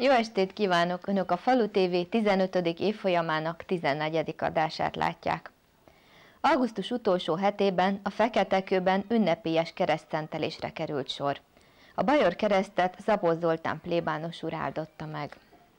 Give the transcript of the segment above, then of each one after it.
Jó estét kívánok! Önök a Falu TV 15. évfolyamának 14. adását látják. Augusztus utolsó hetében a Feketekőben ünnepélyes keresztszentelésre került sor. A bajor keresztet Zabó Zoltán plébános úr áldotta meg.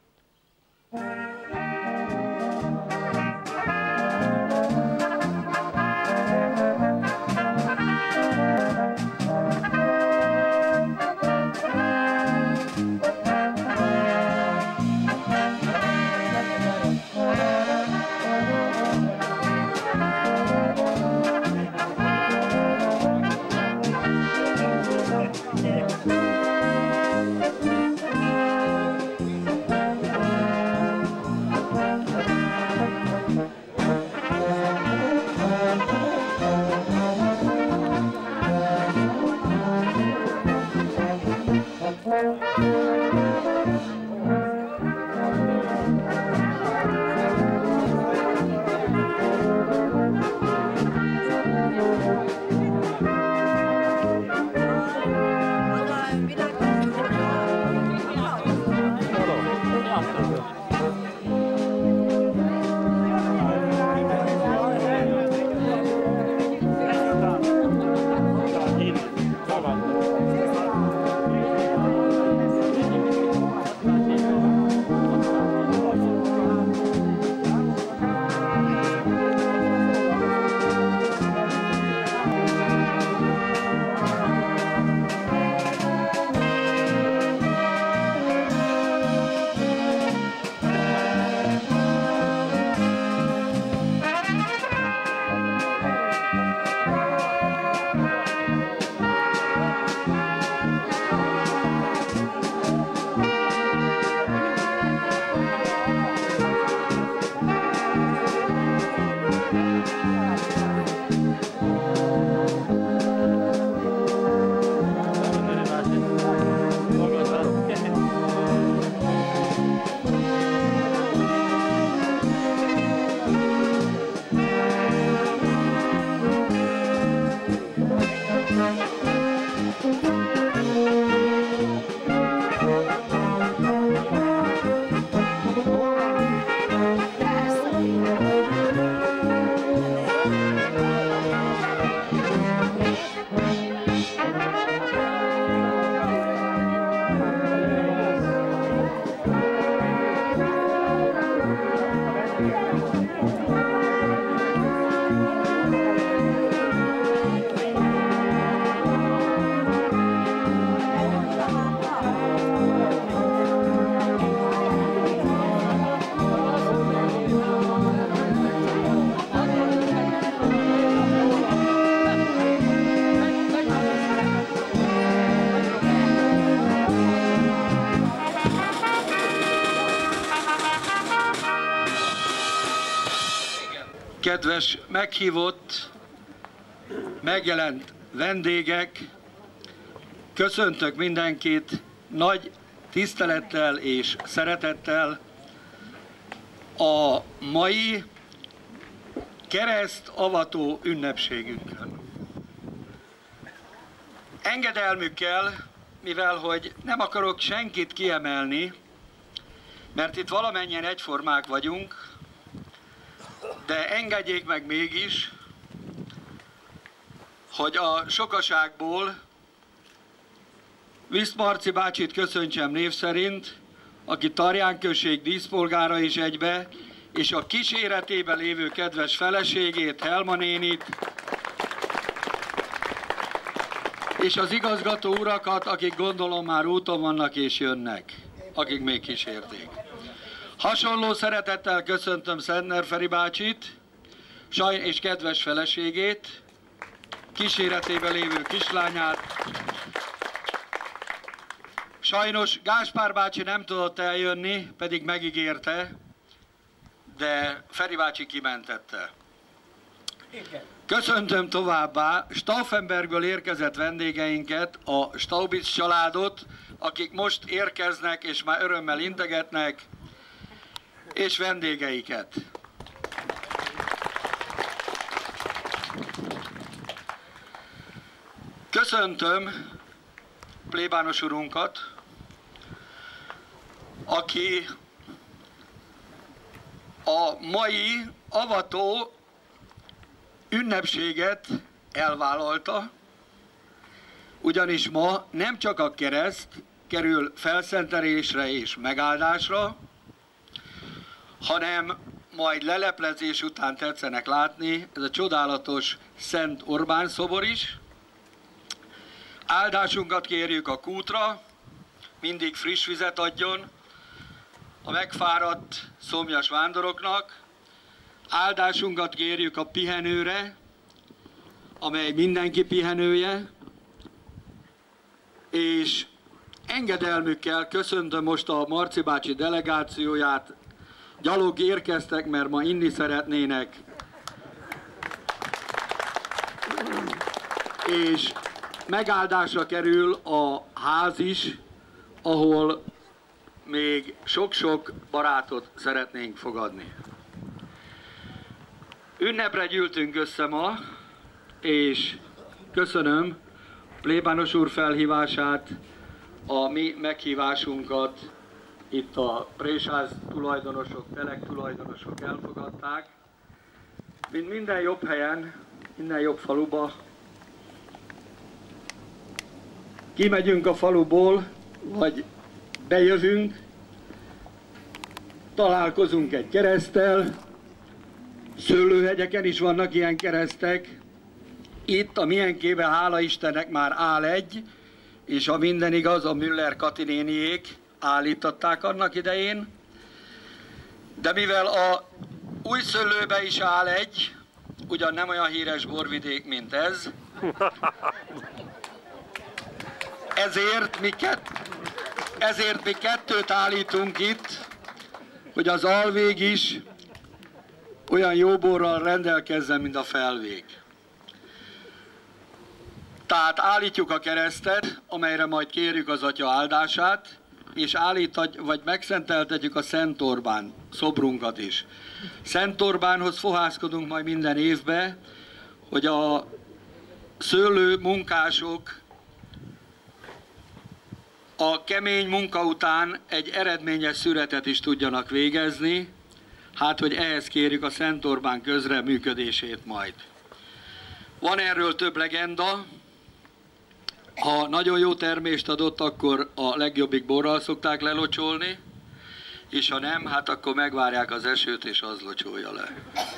Kedves meghívott, megjelent vendégek, köszöntök mindenkit nagy tisztelettel és szeretettel a mai keresztavató ünnepségünkön. Engedelmükkel, mivel hogy nem akarok senkit kiemelni, mert itt valamennyien egyformák vagyunk, de engedjék meg mégis, hogy a sokaságból Visz Marci bácsit köszöntsem név szerint, aki Tarján község díszpolgára is egybe, és a kíséretében lévő kedves feleségét, Helma nénit, és az igazgató urakat, akik gondolom már úton vannak és jönnek, akik még kísérték. Hasonló szeretettel köszöntöm Szentner Feri bácsit és kedves feleségét, kíséretében lévő kislányát. Sajnos Gáspár bácsi nem tudott eljönni, pedig megígérte, de Feri bácsi kimentette. Köszöntöm továbbá Stauffenbergből érkezett vendégeinket, a Staubitz családot, akik most érkeznek és már örömmel integetnek, és vendégeiket. Köszöntöm plébános urunkat, aki a mai avató ünnepséget elvállalta, ugyanis ma nem csak a kereszt kerül felszentelésre és megáldásra, hanem majd leleplezés után tetszenek látni ez a csodálatos Szent Orbán szobor is. Áldásunkat kérjük a kútra, mindig friss vizet adjon a megfáradt, szomjas vándoroknak. Áldásunkat kérjük a pihenőre, amely mindenki pihenője, és engedelmükkel köszöntöm most a Marci bácsi delegációját. Gyalog érkeztek, mert ma inni szeretnének. És megáldásra kerül a ház is, ahol még sok-sok barátot szeretnénk fogadni. Ünnepre gyűltünk össze ma, és köszönöm plébános úr felhívását, a mi meghívásunkat itt a présház tulajdonosok, telek tulajdonosok elfogadták. Mint minden jobb helyen, minden jobb faluba, kimegyünk a faluból, vagy bejövünk, találkozunk egy kereszttel, szőlőhegyeken is vannak ilyen keresztek. Itt a miénkében, hála Istennek, már áll egy, és ha minden igaz, a Müller Kati néniék állították annak idején. De mivel a Újszőlőbe is áll egy, ugyan nem olyan híres borvidék, mint ez, ezért mi kettőt állítunk itt, hogy az alvég is olyan jó borral rendelkezzen, mint a felvég. Tehát állítjuk a keresztet, amelyre majd kérjük az Atya áldását, és megszenteltetjük a Szent Orbán szobrunkat is. Szent Orbánhoz fohászkodunk majd minden évben, hogy a szőlő munkások a kemény munka után egy eredményes szüretet is tudjanak végezni, hát hogy ehhez kérjük a Szent Orbán közreműködését majd. Van erről több legenda. Ha nagyon jó termést adott, akkor a legjobbik borral szokták lelocsolni, és ha nem, hát akkor megvárják az esőt, és az locsolja le.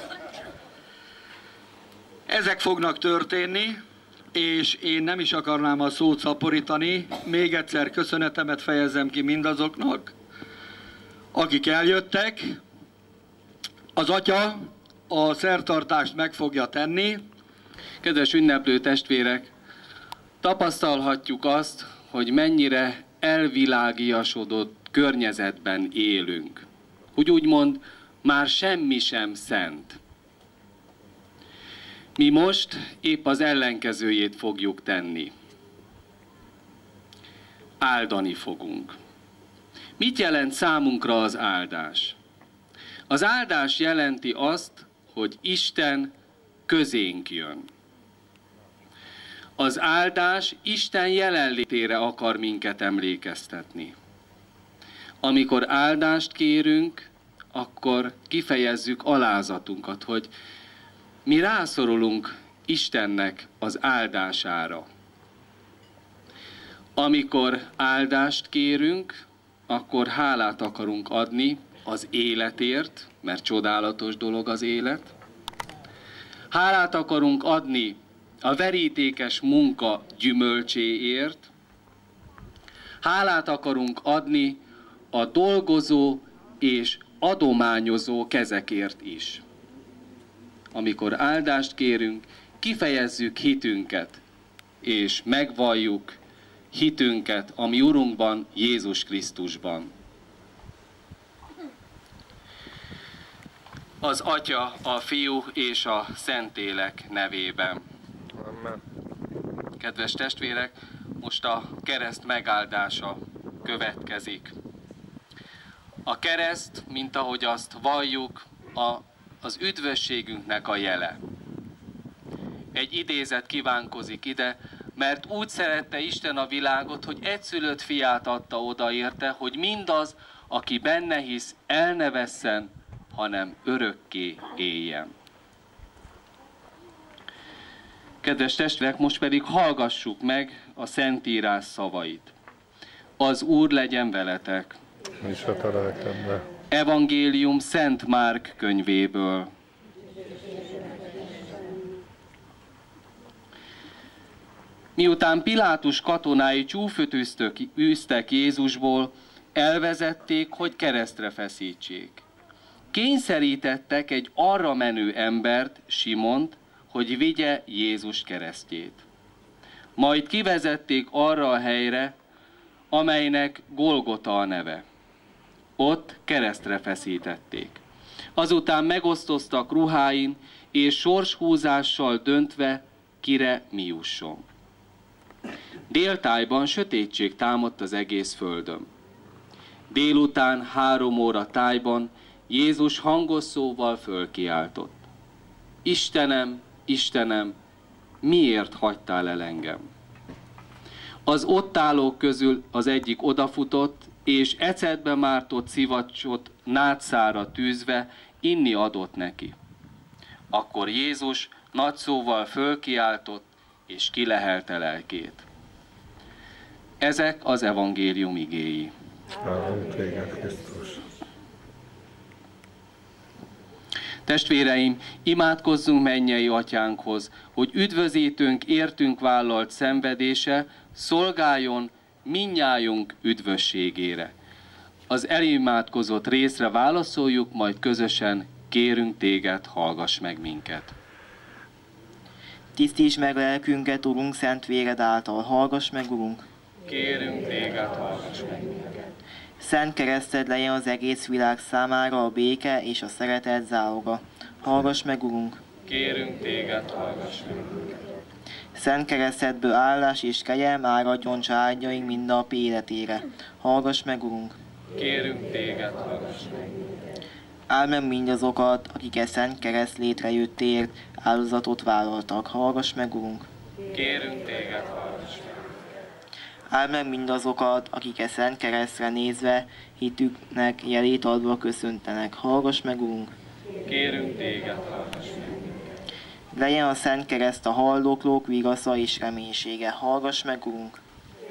Ezek fognak történni, és én nem is akarnám a szót szaporítani. Még egyszer köszönetemet fejezem ki mindazoknak, akik eljöttek. Az Atya a szertartást meg fogja tenni. Kedves ünneplő testvérek, tapasztalhatjuk azt, hogy mennyire elvilágiasodott környezetben élünk. Hogy úgymond már semmi sem szent. Mi most épp az ellenkezőjét fogjuk tenni. Áldani fogunk. Mit jelent számunkra az áldás? Az áldás jelenti azt, hogy Isten közénk jön. Az áldás Isten jelenlétére akar minket emlékeztetni. Amikor áldást kérünk, akkor kifejezzük alázatunkat, hogy mi rászorulunk Istennek az áldására. Amikor áldást kérünk, akkor hálát akarunk adni az életért, mert csodálatos dolog az élet. Hálát akarunk adni a verítékes munka gyümölcséért. Hálát akarunk adni a dolgozó és adományozó kezekért is. Amikor áldást kérünk, kifejezzük hitünket, és megvalljuk hitünket a mi Urunkban, Jézus Krisztusban. Az Atya, a Fiú és a Szentlélek nevében. Amen. Kedves testvérek, most a kereszt megáldása következik. A kereszt, mint ahogy azt valljuk, az üdvösségünknek a jele. Egy idézet kívánkozik ide, mert úgy szerette Isten a világot, hogy egyszülött fiát adta oda érte, hogy mindaz, aki benne hisz, el ne vesszen, hanem örökké éljen. Kedves testvérek, most pedig hallgassuk meg a Szentírás szavait. Az Úr legyen veletek. És a te lelkedbe. Evangélium Szent Márk könyvéből. Miután Pilátus katonái csúfot űztek Jézusból, elvezették, hogy keresztre feszítsék. Kényszerítettek egy arra menő embert, Simont, hogy vigye Jézus keresztjét. Majd kivezették arra a helyre, amelynek Golgota a neve. Ott keresztre feszítették. Azután megosztoztak ruháin, és sorshúzással döntve, kire mi jusson. Déltájban sötétség támadt az egész földön. Délután 3 óra tájban Jézus hangos szóval fölkiáltott. Istenem, Istenem, miért hagytál el engem? Az ott állók közül az egyik odafutott, és ecetbe mártott szivacsot nátszára tűzve inni adott neki. Akkor Jézus nagy szóval fölkiáltott, és kilehelte lelkét. Ezek az evangélium igéi. Áldunk téged, Krisztus. Testvéreim, imádkozzunk mennyei atyánkhoz, hogy üdvözítőnk értünk vállalt szenvedése szolgáljon mindnyájunk üdvösségére. Az elimádkozott részre válaszoljuk, majd közösen kérünk téged, hallgass meg minket. Tisztíts meg lelkünket, Urunk, szent véred által, hallgass meg, Urunk. Kérünk téged, hallgass meg minket. Szent kereszted legyen az egész világ számára a béke és a szeretet záloga. Hallgass meg, Urunk. Kérünk téged, hallgass meg minket. Szent keresztedből állás és kegyelm áradjon családjaink mindennapi életére. Hallgass meg, Urunk. Kérünk téged, hallgass meg minket. Áld meg mindazokat, akik e szent kereszt létrejöttért áldozatot vállaltak. Hallgass meg, Urunk. Kérünk téged, hallgass meg. Áld meg mindazokat, akik e szent keresztre nézve hitüknek jelét adva köszöntenek. Hallgass meg, Urunk. Kérünk téged, hallgass meg. Legyen a szent kereszt a haldoklók vigasza és reménysége. Hallgass meg, Urunk.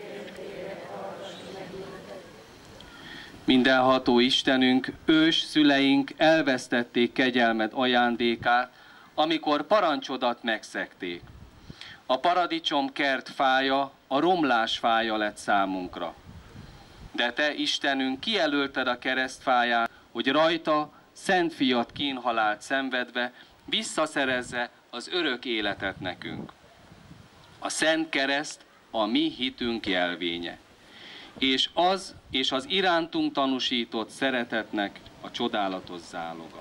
Mindenható Istenünk, ős szüleink elvesztették kegyelmed ajándékát, amikor parancsodat megszegték. A paradicsom kert fája, a romlás fája lett számunkra. De te, Istenünk, kijelölted a keresztfáját, hogy rajta szent fiat kínhalált szenvedve visszaszerezze az örök életet nekünk. A szent kereszt a mi hitünk jelvénye, és az irántunk tanúsított szeretetnek a csodálatos záloga.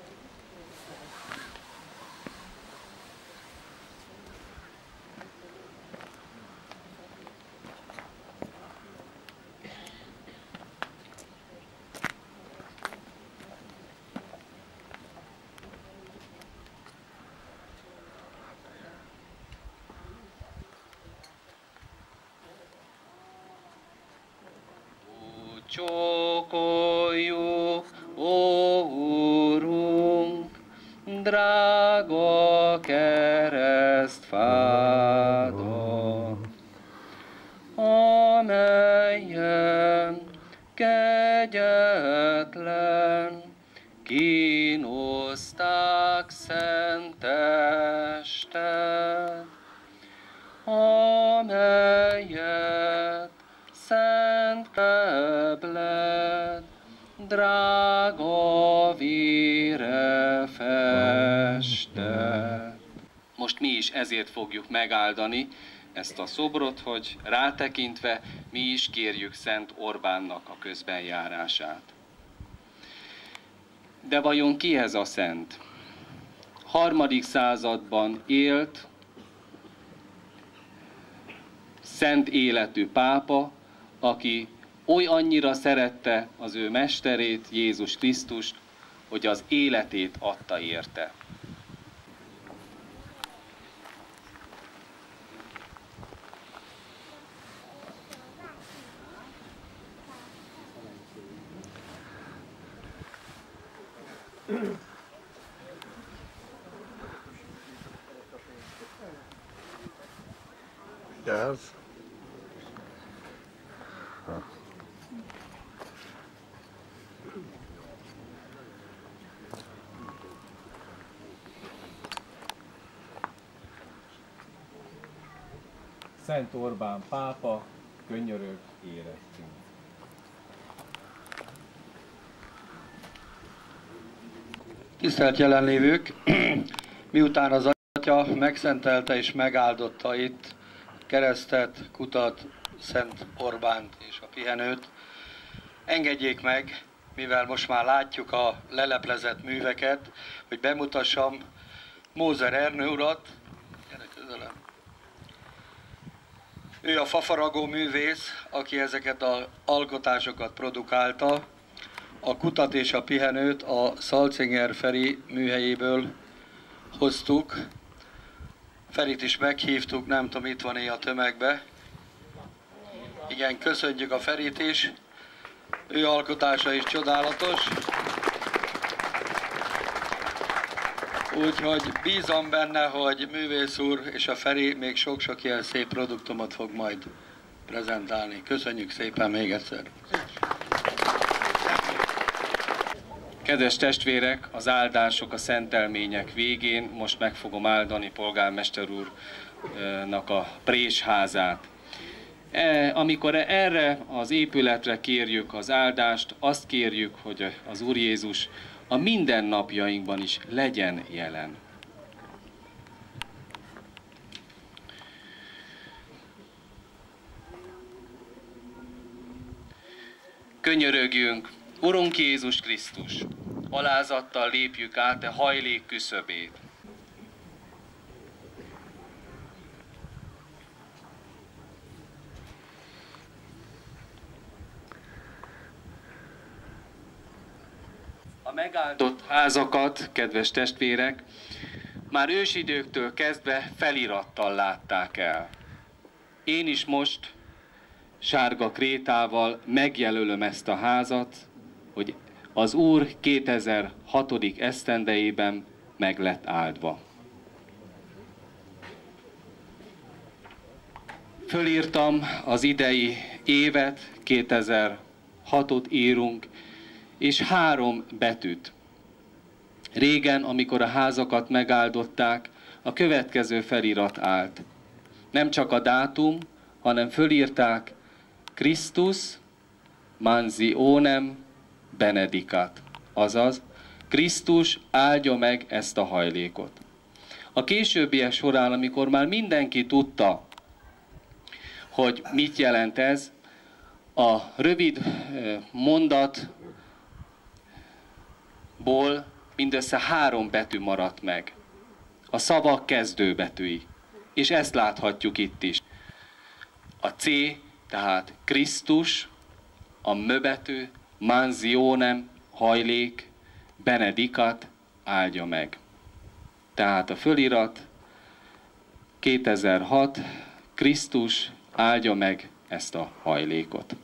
Csókoljuk, ó Úrunk, drága keresztfádat, amelyen kegyetlen kínozták szent testet, amelyet szent keblet, drága vére festett. Most mi is ezért fogjuk megáldani ezt a szobrot, hogy rátekintve mi is kérjük Szent Orbánnak a közbenjárását. De vajon ki ez a szent? 3. században élt, szent életű pápa, aki oly annyira szerette az ő mesterét, Jézus Krisztust, hogy az életét adta érte. Vigyázz! Szent Orbán pápa, könyörög érettünk. Tisztelt jelenlévők! Miután az Atya megszentelte és megáldotta itt keresztet, kutat, Szent Orbánt és a pihenőt, engedjék meg, mivel most már látjuk a leleplezett műveket, hogy bemutassam Mózer Ernő urat. Gyere közelebb. Ő a fafaragó művész, aki ezeket az alkotásokat produkálta. A kutat és a pihenőt a Salzinger Feri műhelyéből hoztuk. Ferit is meghívtuk, nem tudom, itt van-e a tömegbe. Igen, köszönjük a Ferit is. Ő alkotása is csodálatos. Úgyhogy bízom benne, hogy művész úr és a Feri még sok-sok ilyen szép produktumot fog majd prezentálni. Köszönjük szépen még egyszer. Kedves testvérek, az áldások, a szentelmények végén most meg fogom áldani polgármester úrnak a présházát. Amikor erre az épületre kérjük az áldást, azt kérjük, hogy az Úr Jézus a mindennapjainkban is legyen jelen. Könyörögjünk, Urunk Jézus Krisztus, alázattal lépjük át a hajlék küszöbét. A megáldott házakat, kedves testvérek, már ősidőktől kezdve felirattal látták el. Én is most sárga krétával megjelölöm ezt a házat, hogy az Úr 2006. esztendejében meg lett áldva. Fölírtam az idei évet, 2006-ot írunk, és 3 betűt. Régen, amikor a házakat megáldották, a következő felirat állt. Nem csak a dátum, hanem fölírták Christus mansionem benedicat, azaz Krisztus áldja meg ezt a hajlékot. A későbbiek során, amikor már mindenki tudta, hogy mit jelent ez, a rövid mondatból mindössze 3 betű maradt meg. A szavak kezdőbetűi. És ezt láthatjuk itt is. A C, tehát Krisztus, a M betű, mansionem, hajlék, benedicat, áldja meg. Tehát a fölirat 2006, Krisztus áldja meg ezt a hajlékot.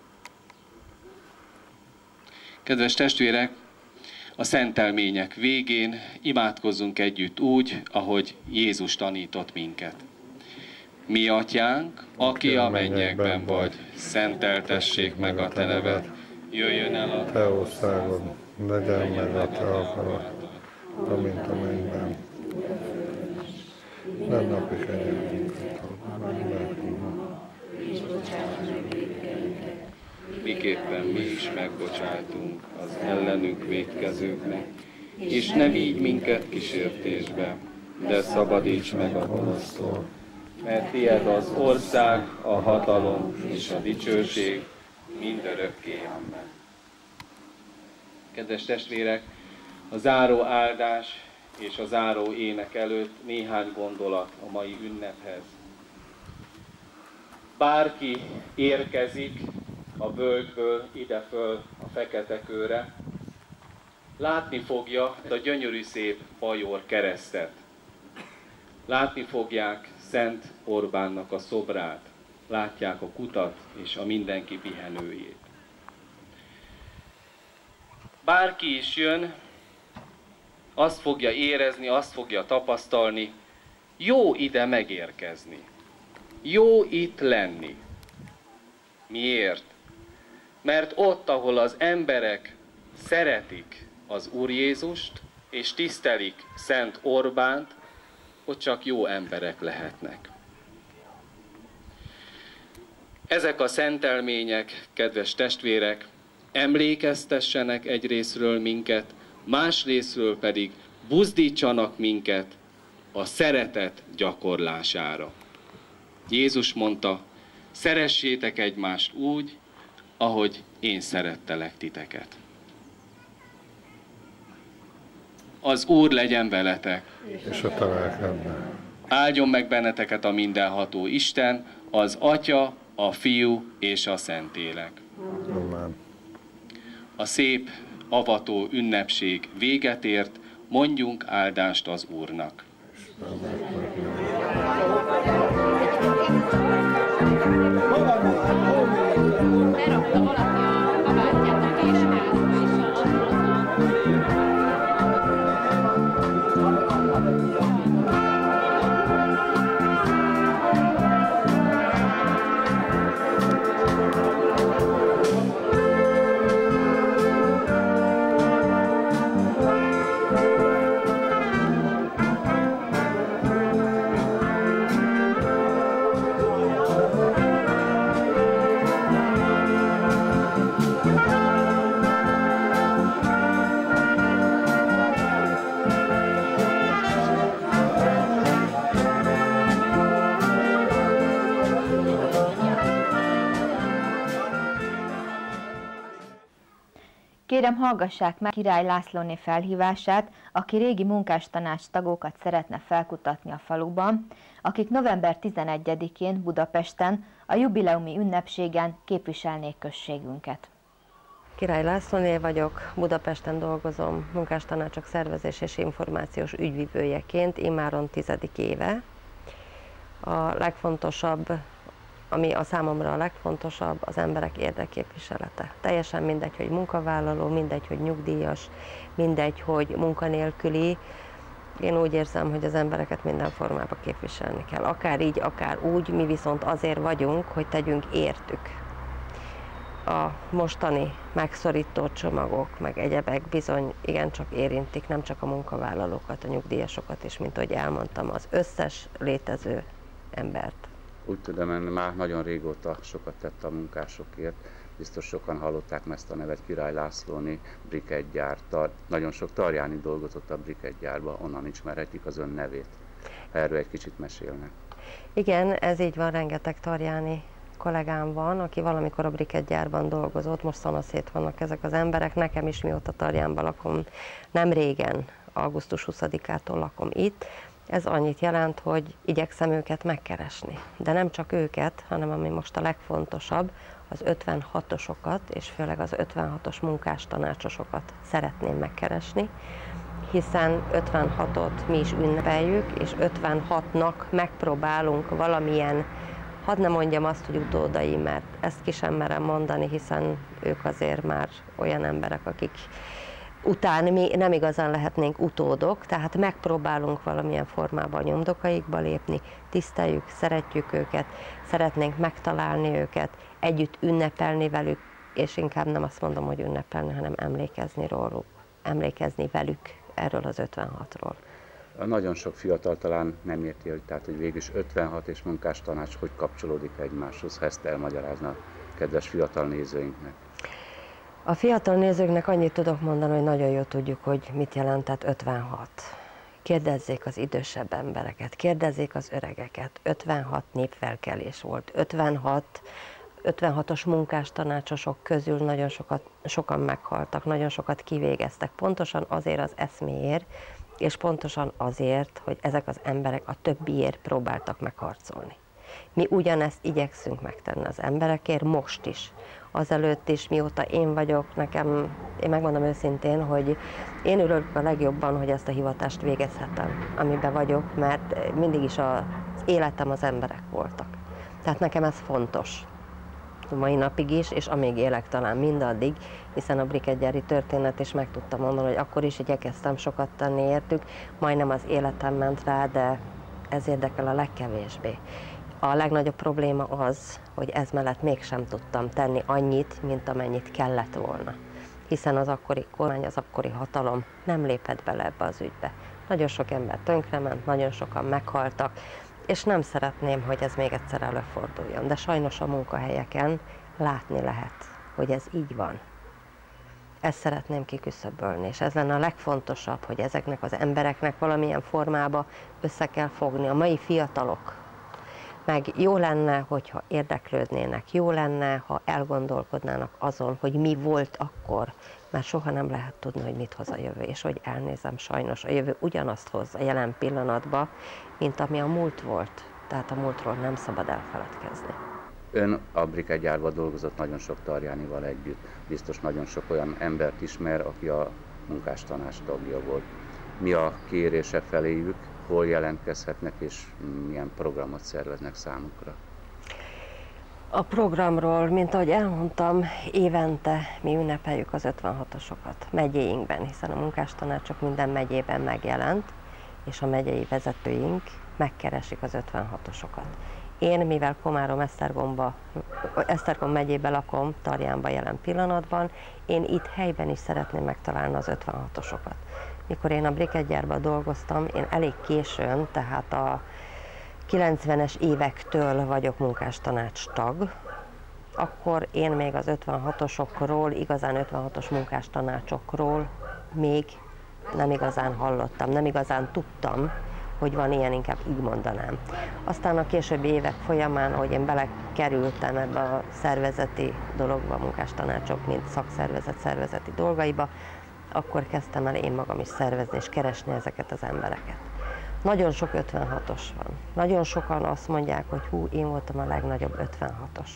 Kedves testvérek, a szentelmények végén imádkozzunk együtt úgy, ahogy Jézus tanított minket. Mi atyánk, aki a mennyekben vagy, szenteltessék meg a te neved, jöjjön el a te országod, legyen meg a te akarat, amint a mennyben. Nem napi kenyerünket ad meg nekünk, és bocsáss meg vétkeinket, miképpen mi is megbocsájtunk az ellenünk vétkezőknek, és ne vigy minket kísértésbe, de szabadíts meg a gonosztól, mert tiéd az ország, a hatalom és a dicsőség mindörökké. Amen. Kedves testvérek, a záró áldás és a záró ének előtt néhány gondolat a mai ünnephez. Bárki érkezik a völgyből ideföl a Fekete-kőre, látni fogja a gyönyörű szép bajor keresztet. Látni fogják Szent Orbánnak a szobrát, látják a kutat és a mindenki pihenőjét. Bárki is jön, azt fogja érezni, azt fogja tapasztalni, jó ide megérkezni. Jó itt lenni. Miért? Mert ott, ahol az emberek szeretik az Úr Jézust, és tisztelik Szent Orbánt, ott csak jó emberek lehetnek. Ezek a szentelmények, kedves testvérek, emlékeztessenek egy részről minket, más részről pedig buzdítsanak minket a szeretet gyakorlására. Jézus mondta, szeressétek egymást úgy, ahogy én szerettelek titeket. Az Úr legyen veletek. És a te lelkedben. Áldjon meg benneteket a mindenható Isten, az Atya, a Fiú és a Szentlélek. Amen. A szép, avató ünnepség véget ért, mondjunk áldást az Úrnak. Kérem, hallgassák meg Király Lászlóné felhívását, aki régi munkástanács tagokat szeretne felkutatni a faluban, akik november 11-én Budapesten a jubileumi ünnepségen képviselnék községünket. Király Lászlóné vagyok, Budapesten dolgozom munkástanácsok szervezés és információs ügyvivőjeként, immáron 10. éve. A legfontosabb, ami a számomra a legfontosabb, az emberek érdekképviselete. Teljesen mindegy, hogy munkavállaló, mindegy, hogy nyugdíjas, mindegy, hogy munkanélküli. Én úgy érzem, hogy az embereket minden formában képviselni kell. Akár így, akár úgy, mi viszont azért vagyunk, hogy tegyünk értük. A mostani megszorító csomagok, meg egyebek bizony igencsak érintik nem csak a munkavállalókat, a nyugdíjasokat is, mint ahogy elmondtam, az összes létező embert. Úgy tudom, én már nagyon régóta sokat tett a munkásokért. Biztos sokan hallották ezt a nevet, Király Lászlóné brikettgyár. Nagyon sok tarjáni dolgozott a brikettgyárba, onnan ismerhetik az ön nevét. Erről egy kicsit mesélnek. Igen, ez így van, rengeteg tarjáni kollégám van, aki valamikor a brikettgyárban dolgozott, most szanaszét vannak ezek az emberek. Nekem is, mióta Tarjánban lakom, nem régen, augusztus 20-ától lakom itt. Ez annyit jelent, hogy igyekszem őket megkeresni. De nem csak őket, hanem ami most a legfontosabb, az 56-osokat, és főleg az 56-os munkástanácsosokat szeretném megkeresni, hiszen 56-ot mi is ünnepeljük, és 56-nak megpróbálunk valamilyen, hadd ne mondjam azt, hogy utódai, mert ezt ki sem merem mondani, hiszen ők azért már olyan emberek, akik után mi nem igazán lehetnénk utódok, tehát megpróbálunk valamilyen formában a nyomdokaikba lépni, tiszteljük, szeretjük őket, szeretnénk megtalálni őket, együtt ünnepelni velük, és inkább nem azt mondom, hogy ünnepelni, hanem emlékezni róluk, emlékezni velük erről az 56-ról. Nagyon sok fiatal talán nem érti, hogy végülis 56 és munkástanács hogy kapcsolódik egymáshoz, ha ezt elmagyarázna a kedves fiatal nézőinknek. A fiatal nézőknek annyit tudok mondani, hogy nagyon jól tudjuk, hogy mit jelentett 56. Kérdezzék az idősebb embereket, kérdezzék az öregeket. 56 népfelkelés volt. 56-os munkástanácsosok közül nagyon sokan meghaltak, nagyon sokat kivégeztek. Pontosan azért az eszméért, és pontosan azért, hogy ezek az emberek a többiért próbáltak megharcolni. Mi ugyanezt igyekszünk megtenni az emberekért, most is. Azelőtt is, mióta én vagyok, én megmondom őszintén, hogy én örülök a legjobban, hogy ezt a hivatást végezhetem, amiben vagyok, mert mindig is az életem az emberek voltak. Tehát nekem ez fontos. A mai napig is, és amíg élek talán mindaddig, hiszen a brikettgyári történet is meg tudtam mondani, hogy akkor is igyekeztem sokat tenni értük, majdnem az életem ment rá, de ez érdekel a legkevésbé. A legnagyobb probléma az, hogy ez mellett mégsem tudtam tenni annyit, mint amennyit kellett volna. Hiszen az akkori kormány, az akkori hatalom nem lépett bele ebbe az ügybe. Nagyon sok ember tönkrement, nagyon sokan meghaltak, és nem szeretném, hogy ez még egyszer előforduljon. De sajnos a munkahelyeken látni lehet, hogy ez így van. Ezt szeretném kiküszöbölni, és ez lenne a legfontosabb, hogy ezeknek az embereknek valamilyen formába össze kell fogni. A mai fiatalok meg jó lenne, hogyha érdeklődnének, jó lenne, ha elgondolkodnának azon, hogy mi volt akkor, mert soha nem lehet tudni, hogy mit hoz a jövő, és hogy elnézem, sajnos a jövő ugyanazt hoz a jelen pillanatban, mint ami a múlt volt. Tehát a múltról nem szabad elfeledkezni. Ön a briketgyárban dolgozott nagyon sok Tarjánival együtt. Biztos nagyon sok olyan embert ismer, aki a munkástanács tagja volt. Mi a kérése feléjük, hol jelentkezhetnek és milyen programot szerveznek számukra? A programról, mint ahogy elmondtam, évente mi ünnepeljük az 56-osokat megyéinkben, hiszen a munkástanácsok minden megyében megjelent, és a megyei vezetőink megkeresik az 56-osokat. Én, mivel Esztergom megyében lakom, Tarjánban jelen pillanatban, én itt helyben is szeretném megtalálni az 56-osokat. Mikor én a briketgyárban dolgoztam, én elég későn, tehát a 90-es évektől vagyok munkástanács tag, akkor én még az 56-osokról, igazán 56-os munkástanácsokról még nem igazán hallottam, nem igazán tudtam, hogy van ilyen, inkább így mondanám. Aztán a későbbi évek folyamán, ahogy én belekerültem ebbe a szervezeti dologba, a munkástanácsok, mint szakszervezet szervezeti dolgaiba, akkor kezdtem el én magam is szervezni és keresni ezeket az embereket. Nagyon sok 56-os van. Nagyon sokan azt mondják, hogy hú, én voltam a legnagyobb 56-os.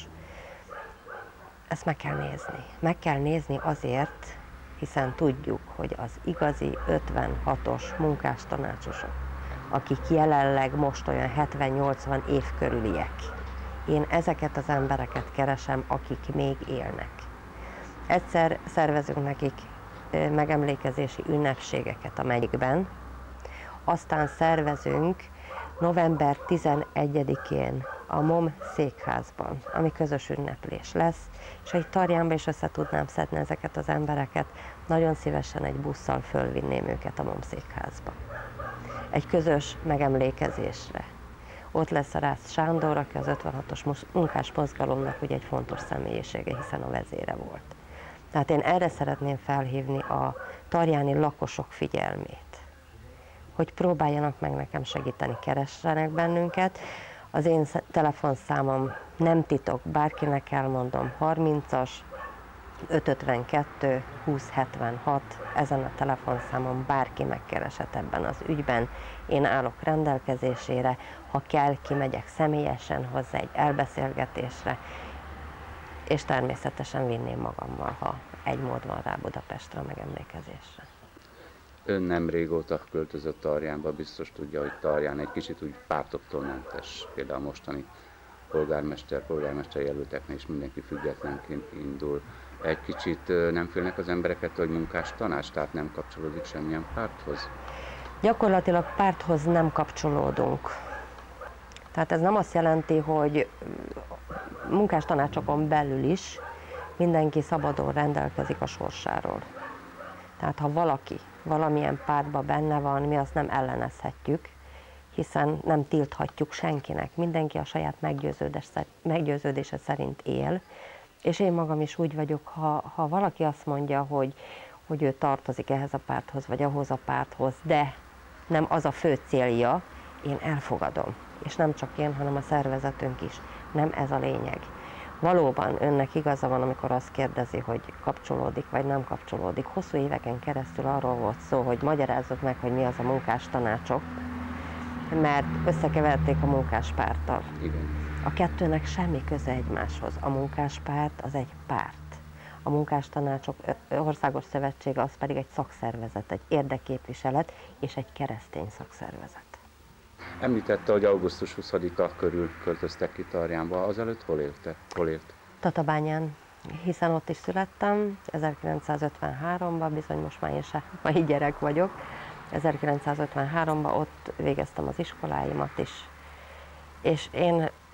Ezt meg kell nézni. Meg kell nézni azért, hiszen tudjuk, hogy az igazi 56-os munkástanácsosok, akik jelenleg most olyan 70-80 év körüliek. Én ezeket az embereket keresem, akik még élnek. Egyszer szervezünk nekik megemlékezési ünnepségeket a megyékben, aztán szervezünk november 11-én a MOM székházban, ami közös ünneplés lesz, és ha itt Tarjánba is össze tudnám szedni ezeket az embereket, nagyon szívesen egy busszal fölvinném őket a MOM székházba. Egy közös megemlékezésre. Ott lesz a Rácz Sándor, aki az 56-os munkás mozgalomnak ugye egy fontos személyisége, hiszen a vezére volt. Tehát én erre szeretném felhívni a tarjáni lakosok figyelmét, hogy próbáljanak meg nekem segíteni, keressenek bennünket. Az én telefonszámom nem titok, bárkinek elmondom, 30-as, 552 2076, ezen a telefonszámon bárki megkeresett ebben az ügyben. Én állok rendelkezésére, ha kell, kimegyek személyesen hozzá egy elbeszélgetésre, és természetesen vinném magammal, ha egy mód van rá Budapestre a megemlékezésre. Ön nem régóta költözött Tarjánba, biztos tudja, hogy Tarján egy kicsit úgy pártoktól mentes. Például mostani polgármester jelölteknél is mindenki függetlenként indul. Egy kicsit nem félnek az embereket, hogy munkástanács, tehát nem kapcsolódik semmilyen párthoz? Gyakorlatilag párthoz nem kapcsolódunk. Tehát ez nem azt jelenti, hogy munkástanácsokon belül is mindenki szabadon rendelkezik a sorsáról. Tehát ha valaki valamilyen pártban benne van, mi azt nem ellenezhetjük, hiszen nem tilthatjuk senkinek. Mindenki a saját meggyőződése szerint él, és én magam is úgy vagyok, ha valaki azt mondja, hogy ő tartozik ehhez a párthoz, vagy ahhoz a párthoz, de nem az a fő célja, én elfogadom. És nem csak én, hanem a szervezetünk is. Nem ez a lényeg. Valóban önnek igaza van, amikor azt kérdezi, hogy kapcsolódik, vagy nem kapcsolódik. Hosszú éveken keresztül arról volt szó, hogy magyarázzuk meg, hogy mi az a munkástanácsok, mert összekeverték a munkáspárttal. Igen. A kettőnek semmi köze egymáshoz. A munkáspárt az egy párt. A munkástanácsok országos szövetsége az pedig egy szakszervezet, egy érdekképviselet és egy keresztény szakszervezet. Említette, hogy augusztus 20-a körül költöztek ki Tarjánba. Azelőtt hol élt? Tatabányán, hiszen ott is születtem, 1953-ban, bizony most már én sem mai gyerek vagyok. 1953-ban ott végeztem az iskoláimat is. És én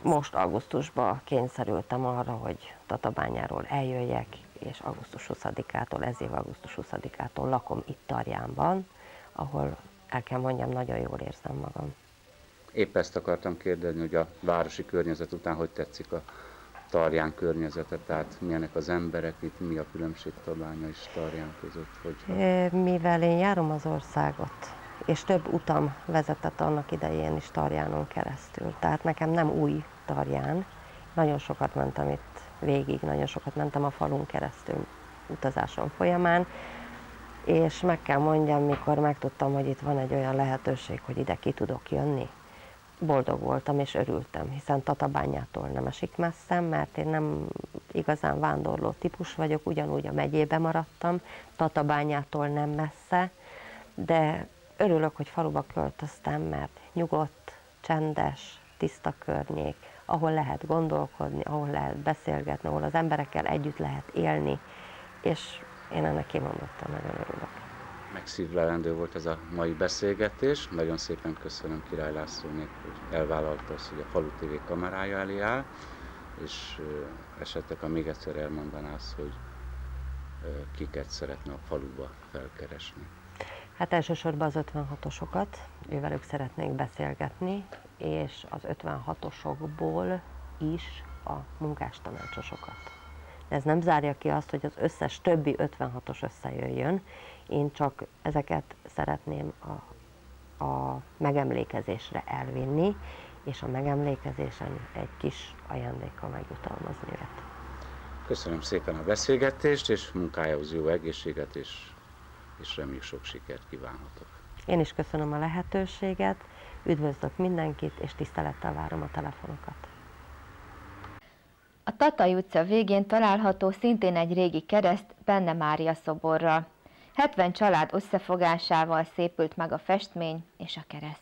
most augusztusban kényszerültem arra, hogy Tatabányáról eljöjjek, és augusztus 20-ától, ez év augusztus 20-ától lakom itt Tarjánban, ahol el kell mondjam, nagyon jól érzem magam. Épp ezt akartam kérdezni, hogy a városi környezet után hogy tetszik a Tarján környezete, tehát milyenek az emberek itt, mi a különbség Tabánya és Tarján között? Mivel én járom az országot, és több utam vezetett annak idején is Tarjánon keresztül, tehát nekem nem új Tarján, nagyon sokat mentem itt végig, nagyon sokat mentem a falun keresztül utazásom folyamán, és meg kell mondjam, mikor megtudtam, hogy itt van egy olyan lehetőség, hogy ide ki tudok jönni, boldog voltam és örültem, hiszen Tatabányától nem esik messze, mert én nem igazán vándorló típus vagyok, ugyanúgy a megyébe maradtam, Tatabányától nem messze, de örülök, hogy faluba költöztem, mert nyugodt, csendes, tiszta környék, ahol lehet gondolkodni, ahol lehet beszélgetni, ahol az emberekkel együtt lehet élni, és én ennek kimondottan nagyon örülök. Megszívlelendő volt ez a mai beszélgetés. Nagyon szépen köszönöm Király Lászlónak, hogy elvállalta azt, hogy a Falu TV kamerája elé áll, és esetleg, ha még egyszer elmondanász, hogy kiket szeretne a faluba felkeresni. Hát elsősorban az 56-osokat, ővelük szeretnék beszélgetni, és az 56-osokból is a munkástanácsosokat. Ez nem zárja ki azt, hogy az összes többi 56-os összejöjjön, én csak ezeket szeretném a megemlékezésre elvinni, és a megemlékezésen egy kis ajándékkal megjutalmazni őt. Köszönöm szépen a beszélgetést, és munkájához jó egészséget, és reméljük sok sikert kívánhatok. Én is köszönöm a lehetőséget, üdvözlök mindenkit, és tisztelettel várom a telefonokat. A Tatai utca végén található szintén egy régi kereszt Benne Mária szoborral. 70 család összefogásával szépült meg a festmény és a kereszt.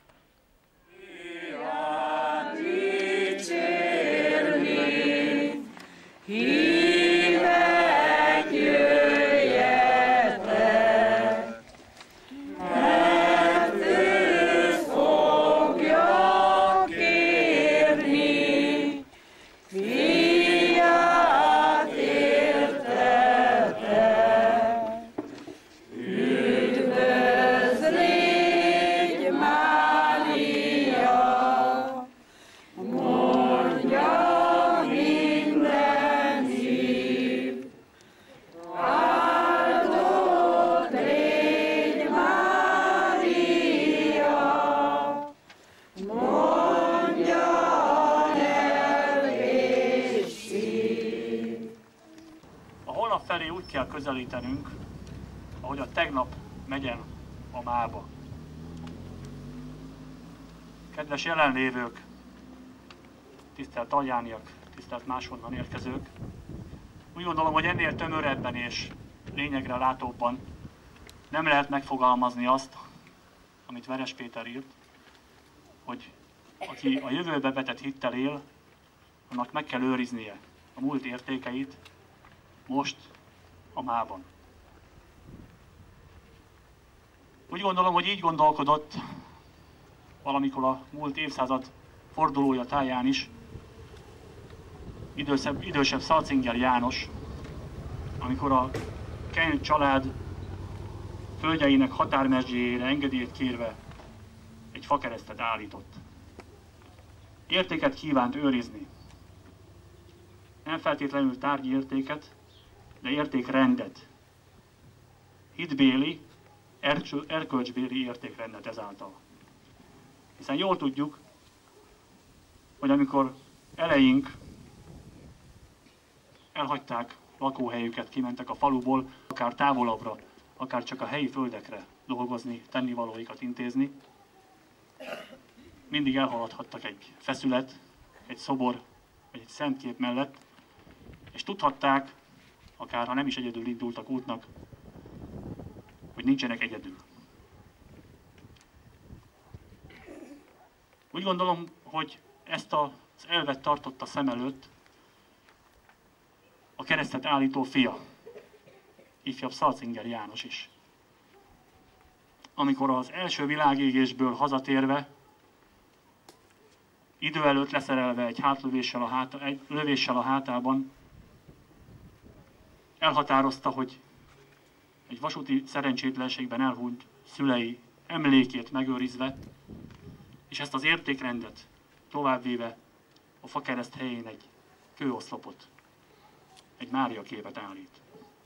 Közelítenünk, ahogy a tegnap megyen a mába. Kedves jelenlévők, tisztelt tarjániak, tisztelt máshonnan érkezők, úgy gondolom, hogy ennél tömörebben és lényegre látóbban nem lehet megfogalmazni azt, amit Veres Péter írt, hogy aki a jövőbe vetett hittel él, annak meg kell őriznie a múlt értékeit most, a mában. Úgy gondolom, hogy így gondolkodott valamikor a múlt évszázad fordulója táján is idősebb Szalcinger János, amikor a Keny család földjeinek határmezsdjéjére engedélyt kérve egy fakeresztet állított. Értéket kívánt őrizni. Nem feltétlenül tárgyi értéket, de értékrendet. Hitbéli, erkölcsbéli értékrendet ezáltal. Hiszen jól tudjuk, hogy amikor eleink elhagyták lakóhelyüket, kimentek a faluból, akár távolabbra, akár csak a helyi földekre dolgozni, tennivalóikat intézni, mindig elhaladhattak egy feszület, egy szobor, vagy egy szentkép mellett, és tudhatták, akár ha nem is egyedül indultak útnak, hogy nincsenek egyedül. Úgy gondolom, hogy ezt az elvet tartotta szem előtt a keresztet állító fia, ifjabb Szalcinger János is. Amikor az első világégésből hazatérve idő előtt leszerelve egy lövéssel a hátában, elhatározta, hogy egy vasúti szerencsétlenségben elhunyt szülei emlékét megőrizve, és ezt az értékrendet továbbvéve a fakereszt helyén egy kőoszlopot, egy Mária képet állít.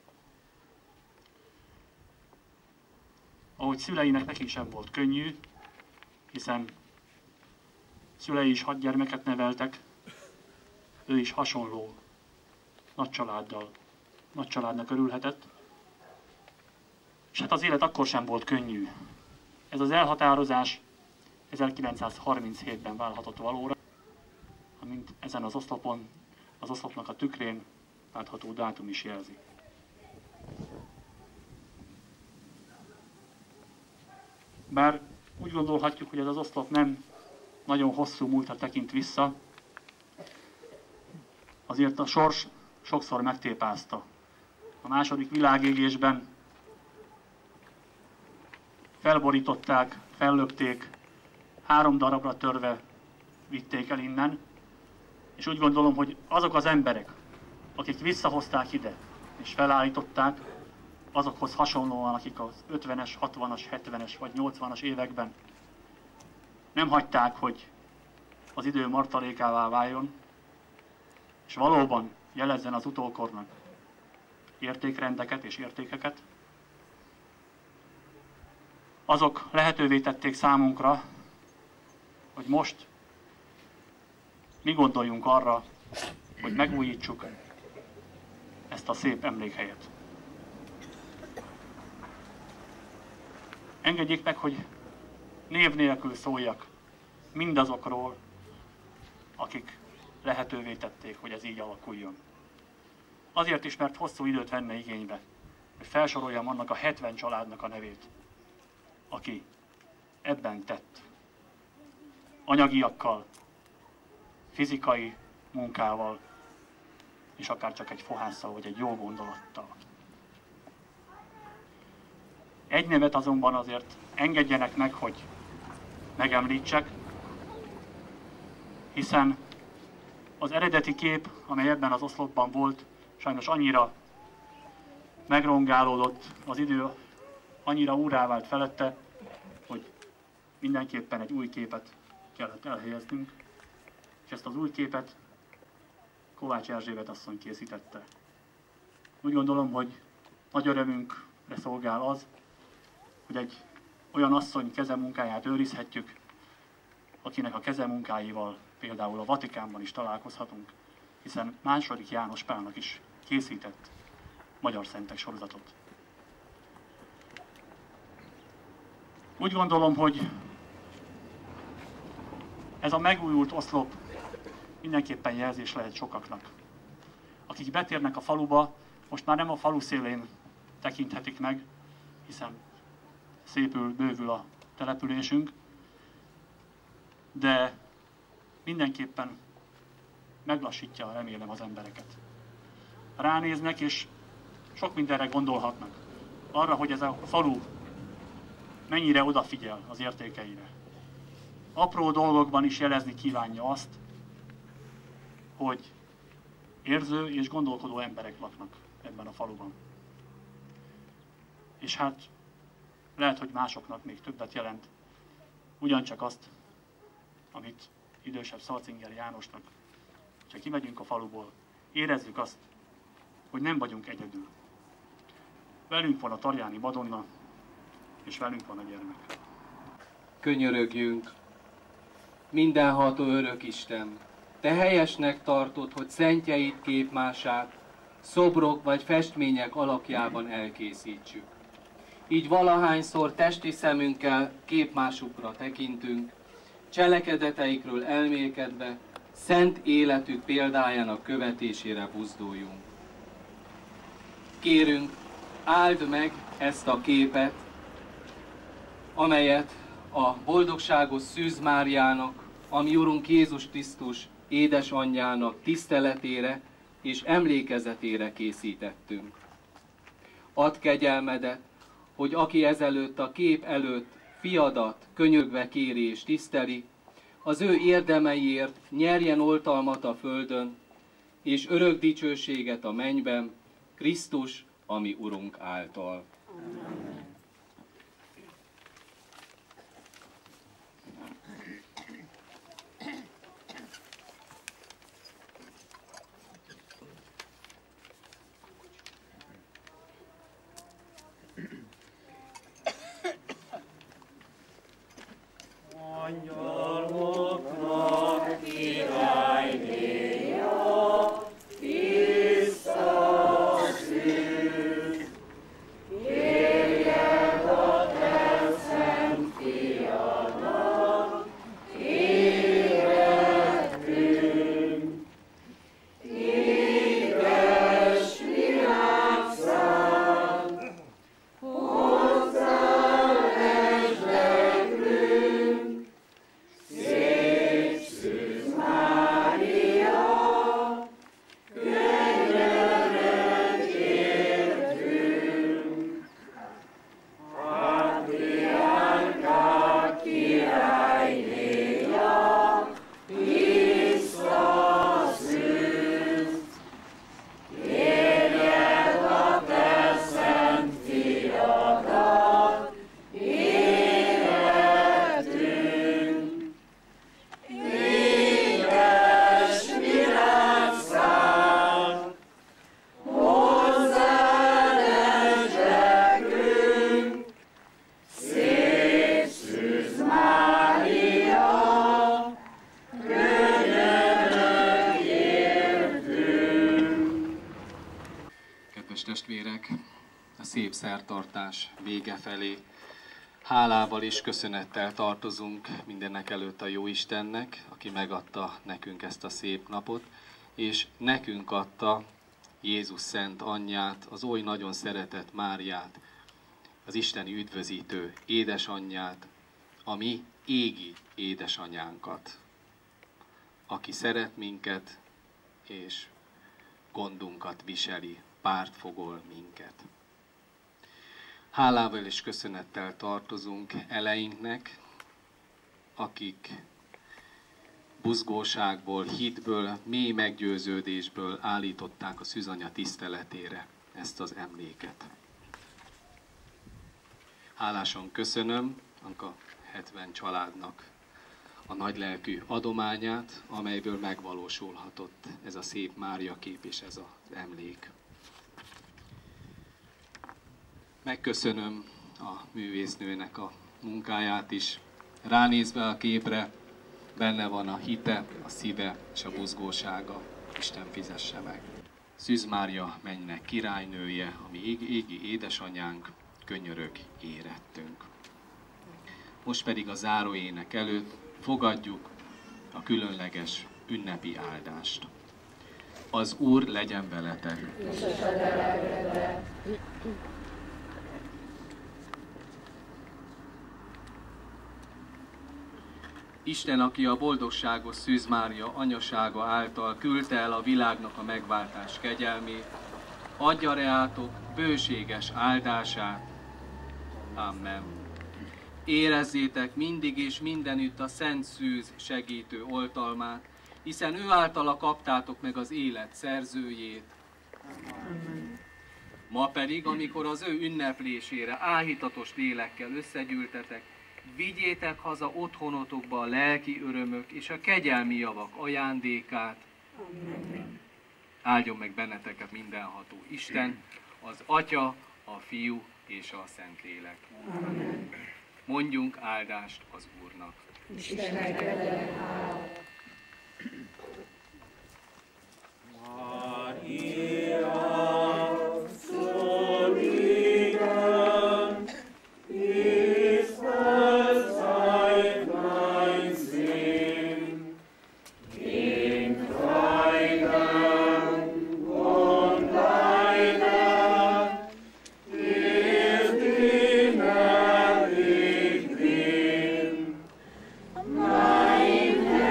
Ahogy szüleinek neki sem volt könnyű, hiszen szülei is 6 gyermeket neveltek, ő is hasonló nagy családnak örülhetett, és hát az élet akkor sem volt könnyű. Ez az elhatározás 1937-ben válhatott valóra, amint ezen az oszlopon, az oszlopnak a tükrén látható dátum is jelzi. Bár úgy gondolhatjuk, hogy ez az oszlop nem nagyon hosszú múltra tekint vissza, azért a sors sokszor megtépázta. A második világégésben felborították, fellökték, 3 darabra törve vitték el innen, és úgy gondolom, hogy azok az emberek, akik visszahozták ide és felállították, azokhoz hasonlóan, akik az 50-es, 60-as, 70-es vagy 80-as években nem hagyták, hogy az idő martalékává váljon, és valóban jelezzen az utókornak értékrendeket és értékeket, azok lehetővé tették számunkra, hogy most mi gondoljunk arra, hogy megújítsuk ezt a szép emlékhelyet. Engedjék meg, hogy név nélkül szóljak mindazokról, akik lehetővé tették, hogy ez így alakuljon. Azért is, mert hosszú időt venne igénybe, hogy felsoroljam annak a 70 családnak a nevét, aki ebben tett. Anyagiakkal, fizikai munkával, és akár csak egy fohásszal vagy egy jó gondolattal. Egy nevet azonban azért engedjenek meg, hogy megemlítsek, hiszen az eredeti kép, amely ebben az oszlopban volt, sajnos annyira megrongálódott, az idő annyira úrrá vált felette, hogy mindenképpen egy új képet kellett elhelyeznünk, és ezt az új képet Kovács Erzsébet asszony készítette. Úgy gondolom, hogy nagy örömünkre szolgál az, hogy egy olyan asszony kezemunkáját őrizhetjük, akinek a kezemunkáival például a Vatikánban is találkozhatunk, hiszen II. János Pálnak is készített magyar szentek sorozatot. Úgy gondolom, hogy ez a megújult oszlop mindenképpen jelzés lehet sokaknak. Akik betérnek a faluba, most már nem a falu szélén tekinthetik meg, hiszen szépül, bővül a településünk, de mindenképpen meglassítja, remélem, az embereket. Ránéznek, és sok mindenre gondolhatnak. Arra, hogy ez a falu mennyire odafigyel az értékeire. Apró dolgokban is jelezni kívánja azt, hogy érző és gondolkodó emberek laknak ebben a faluban. És hát lehet, hogy másoknak még többet jelent, ugyancsak azt, amit idősebb Szalcinger Jánosnak, ha kimegyünk a faluból, érezzük azt, hogy nem vagyunk egyedül. Velünk van a Tarjáni Madonna, és velünk van a gyermek. Könyörögjünk, mindenható Örökisten, Te helyesnek tartod, hogy szentjeid képmását szobrok vagy festmények alakjában elkészítsük. Így valahányszor testi szemünkkel képmásukra tekintünk, cselekedeteikről elmélkedve, szent életük példájának követésére buzduljunk. Kérünk, áld meg ezt a képet, amelyet a boldogságos Szűz Máriának, a mi Urunk Jézus Krisztus édesanyjának tiszteletére és emlékezetére készítettünk. Add kegyelmedet, hogy aki ezelőtt a kép előtt fiadat könyörgve kéri és tiszteli, az ő érdemeiért nyerjen oltalmat a földön, és örök dicsőséget a mennyben, Krisztus, a mi Urunk által. Amen. Angyaloknak királynéja, tiszta szűz, kérjed a te szent fiadnak, életünk. Éges virágszám, hozzá lesdeklünk, szép Szűz Mária, könyörög értünk. Patriárkák királynéja, tiszta szűz, kérjed a te szent fiadat, életünk. Éges virágszám, hozzá lesdeklünk, szép Szűz Mária, könyörög értünk. Kedves testvérek, a szép szertartás vége felé hálával és köszönettel tartozunk mindenek előtt a Jóistennek, aki megadta nekünk ezt a szép napot, és nekünk adta Jézus szent anyját, az oly nagyon szeretett Máriát, az isteni üdvözítő édesanyját, a mi égi édesanyánkat, aki szeret minket, és gondunkat viseli, pártfogol minket. Hálával és köszönettel tartozunk eleinknek, akik buzgóságból, hitből, mély meggyőződésből állították a szűzanya tiszteletére ezt az emléket. Hálásan köszönöm a 70 családnak a nagylelkű adományát, amelyből megvalósulhatott ez a szép Mária kép és ez az emlék. Megköszönöm a művésznőnek a munkáját is. Ránézve a képre, benne van a hite, a szíve és a buzgósága. Isten fizesse meg. Szűz Mária mennynek királynője, a mi égi édesanyánk, könyörög érettünk. Most pedig a záróének előtt fogadjuk a különleges ünnepi áldást. Az Úr legyen veletek! Isten, aki a boldogságos Szűz Mária anyasága által küldte el a világnak a megváltás kegyelmét, adja reátok bőséges áldását. Amen. Érezzétek mindig és mindenütt a Szent Szűz segítő oltalmát, hiszen ő általa kaptátok meg az élet szerzőjét. Amen. Ma pedig, amikor az ő ünneplésére áhítatos lélekkel összegyűltetek, vigyétek haza otthonotokba a lelki örömök és a kegyelmi javak ajándékát. Amen. Áldjon meg benneteket mindenható Isten, az Atya, a Fiú és a Szentlélek. Amen. Mondjunk áldást az Úrnak. Istennek legyen hála. Mein Herr.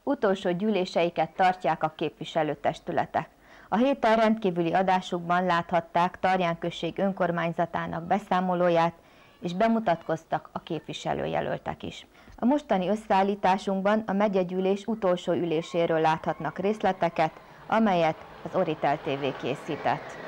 utolsó gyűléseiket tartják a képviselőtestületek. A héten rendkívüli adásukban láthatták Tarján község önkormányzatának beszámolóját, és bemutatkoztak a képviselőjelöltek is. A mostani összeállításunkban a megyegyűlés utolsó üléséről láthatnak részleteket, amelyet az Oritel TV készített.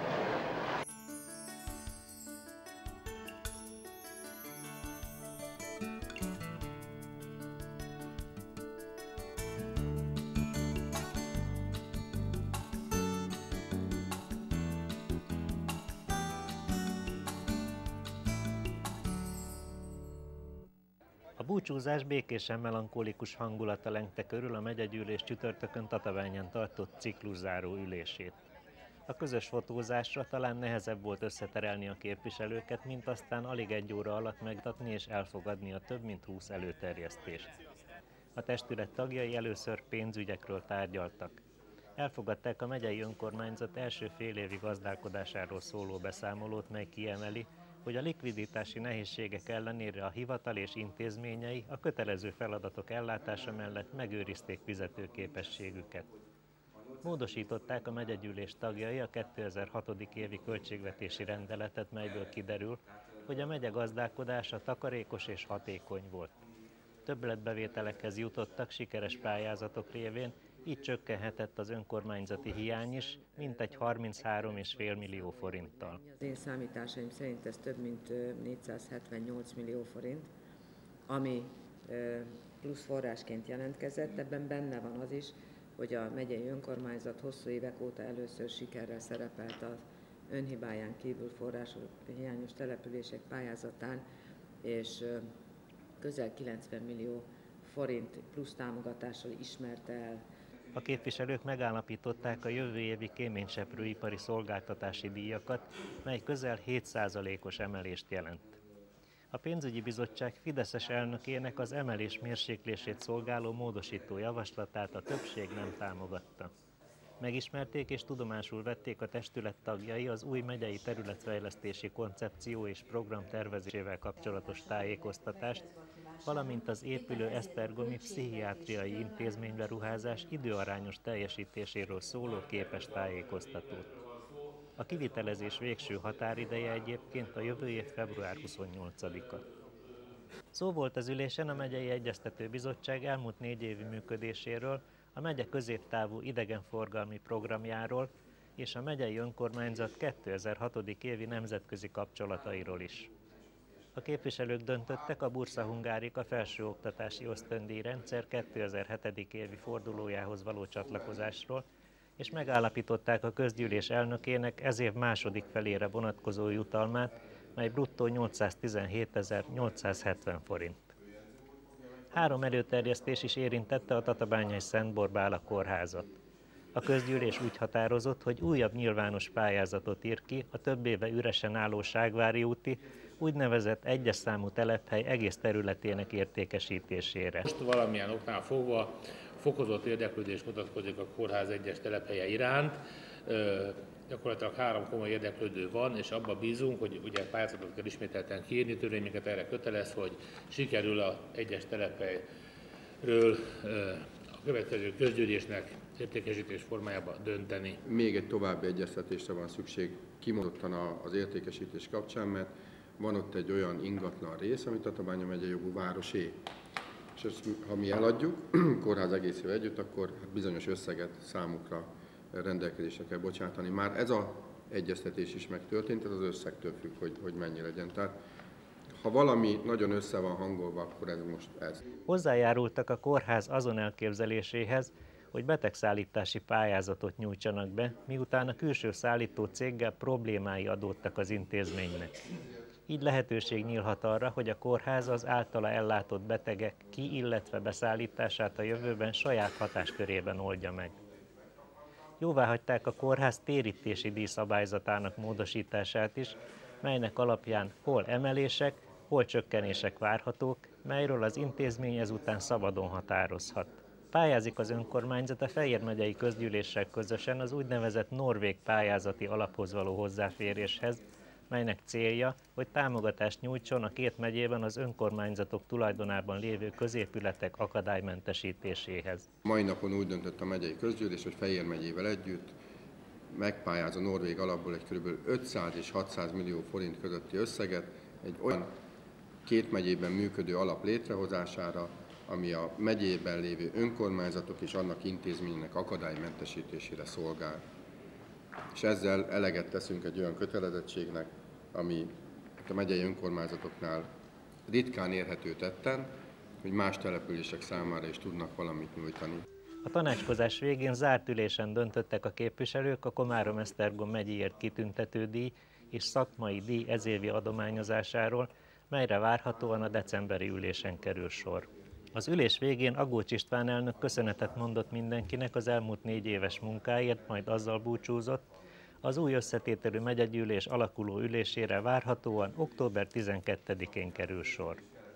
A búcsúzás békésen melankolikus hangulata lengte körül a megyegyűlés csütörtökön Tatabányán tartott cikluszáró ülését. A közös fotózásra talán nehezebb volt összeterelni a képviselőket, mint aztán alig egy óra alatt megtatni és elfogadni a több mint 20 előterjesztést. A testület tagjai először pénzügyekről tárgyaltak. Elfogadták a megyei önkormányzat első félévi gazdálkodásáról szóló beszámolót, mely kiemeli, hogy a likviditási nehézségek ellenére a hivatal és intézményei a kötelező feladatok ellátása mellett megőrizték fizetőképességüket. Módosították a megyegyűlés tagjai a 2006. évi költségvetési rendeletet, melyből kiderül, hogy a megye gazdálkodása takarékos és hatékony volt. Többletbevételekhez jutottak sikeres pályázatok révén, így csökkenhetett az önkormányzati hiány is, mintegy 33,5 millió forinttal. Az én számításaim szerint ez több mint 478 millió forint, ami plusz forrásként jelentkezett. Ebben benne van az is, hogy a megyei önkormányzat hosszú évek óta először sikerrel szerepelt az önhibáján kívül forráshiányos települések pályázatán, és közel 90 millió forint plusz támogatással ismerte el. A képviselők megállapították a jövő évi kéményseprőipari szolgáltatási díjakat, mely közel 7%-os emelést jelent. A pénzügyi bizottság fideszes elnökének az emelés mérséklését szolgáló módosító javaslatát a többség nem támogatta. Megismerték és tudomásul vették a testület tagjai az új megyei területfejlesztési koncepció és program tervezésével kapcsolatos tájékoztatást, valamint az épülő esztergomi pszichiátriai intézményberuházás időarányos teljesítéséről szóló képes tájékoztatót. A kivitelezés végső határideje egyébként a jövő év február 28-a. Szó volt az ülésen a megyei egyeztetőbizottság elmúlt 4 évi működéséről, a megye középtávú idegenforgalmi programjáról és a megyei önkormányzat 2006. évi nemzetközi kapcsolatairól is. A képviselők döntöttek a Bursa Hungárika felsőoktatási ösztöndíjrendszer 2007. évi fordulójához való csatlakozásról, és megállapították a közgyűlés elnökének ez év második felére vonatkozó jutalmát, mely bruttó 817.870 forint. 3 előterjesztés is érintette a tatabányai Szent Borbála kórházat. A közgyűlés úgy határozott, hogy újabb nyilvános pályázatot ír ki a több éve üresen álló Ságvári úti, úgynevezett egyes számú telephely egész területének értékesítésére. Most valamilyen oknál fogva fokozott érdeklődés mutatkozik a kórház egyes telephelye iránt. Gyakorlatilag 3 komoly érdeklődő van, és abban bízunk, hogy ugye pályázatot kell ismételten kiírni, törvényeket erre kötelez, hogy sikerül a egyes telephelyről a következő közgyűlésnek értékesítés formájában dönteni. Még egy további egyeztetésre van szükség kimondottan az értékesítés kapcsán, mert van ott egy olyan ingatlan rész, amit Tatabánya megye jogú városé. És ezt, ha mi eladjuk, kórház egészével együtt, akkor bizonyos összeget számukra rendelkezésre kell bocsátani. Már ez az egyeztetés is megtörtént, ez az összegtől függ, hogy mennyi legyen. Tehát ha valami nagyon össze van hangolva, akkor ez most ez. Hozzájárultak a kórház azon elképzeléséhez, hogy betegszállítási pályázatot nyújtsanak be, miután a külső szállító céggel problémái adódtak az intézménynek. Így lehetőség nyílhat arra, hogy a kórház az általa ellátott betegek ki-, illetve beszállítását a jövőben saját hatáskörében oldja meg. Jóváhagyták a kórház térítési díjszabályzatának módosítását is, melynek alapján hol emelések, hol csökkenések várhatók, melyről az intézmény ezután szabadon határozhat. Pályázik az önkormányzat a Fejér megyei közgyűléssel közösen az úgynevezett norvég pályázati alaphoz való hozzáféréshez, melynek célja, hogy támogatást nyújtson a két megyében az önkormányzatok tulajdonában lévő középületek akadálymentesítéséhez. Mai napon úgy döntött a megyei közgyűlés, hogy Fejér megyével együtt megpályáz a norvég alapból egy kb. 500 és 600 millió forint közötti összeget egy olyan két megyében működő alap létrehozására, ami a megyében lévő önkormányzatok és annak intézménynek akadálymentesítésére szolgál. És ezzel eleget teszünk egy olyan kötelezettségnek, ami a megyei önkormányzatoknál ritkán érhető tetten, hogy más települések számára is tudnak valamit nyújtani. A tanácskozás végén zárt ülésen döntöttek a képviselők a Komárom-Esztergom megyéért kitüntető díj és szakmai díj ezévi adományozásáról, melyre várhatóan a decemberi ülésen kerül sor. Az ülés végén Agócs István elnök köszönetet mondott mindenkinek az elmúlt 4 éves munkáért, majd azzal búcsúzott, az új összetételű megyegyűlés alakuló ülésére várhatóan október 12-én kerül sor.